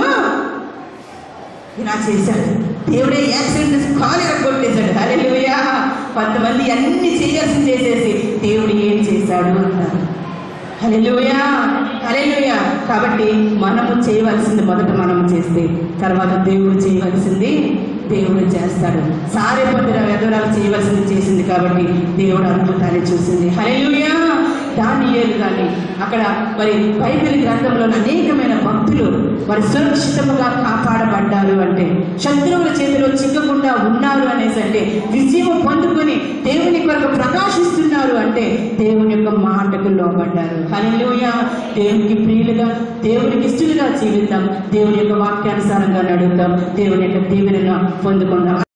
ఇలా చేశాడు, దేవుడే యాక్సిడెంట్ కాలు ఎరగొట్టేశాడు. హల్లెలూయా. కొంతమంది అన్ని చేయాల్సింది చేసేసి దేవుడు ఏం చేశాడు అంటారు. హల్లెలూయా, హల్లెలూయా. కాబట్టి మనము చేయవలసింది మొదట మనము చేస్తే, తర్వాత దేవుడు చేయవలసింది దేవుడు చేస్తాడు. సారెపొద్దున వెధవరాలు చేయవలసింది చేసింది కాబట్టి దేవుడు అద్భుతాన్ని చూసింది. హల్లెలూయా. దానియేలు కానీ అక్కడ మరి బైబిల్ గ్రంథంలో అనేకమైన భక్తులు మరి సురక్షితముగా కాపాడబడ్డారు అంటే, శత్రువుల చేతిలో చిక్కకుండా ఉన్నారు అనేసి అంటే, విజయం పొందుకొని దేవుని కొరకు ప్రకాశిస్తున్నారు అంటే దేవుని యొక్క మాటకు లోబడ్డారు. హల్లెలూయా. దేవునికి ప్రియులుగా, దేవునికి ఇష్టలుగా జీవిద్దాం, దేవుని యొక్క వాక్యానుసారంగా నడుద్దాం, దేవుని యొక్క దీవెనను పొందుకుందాం.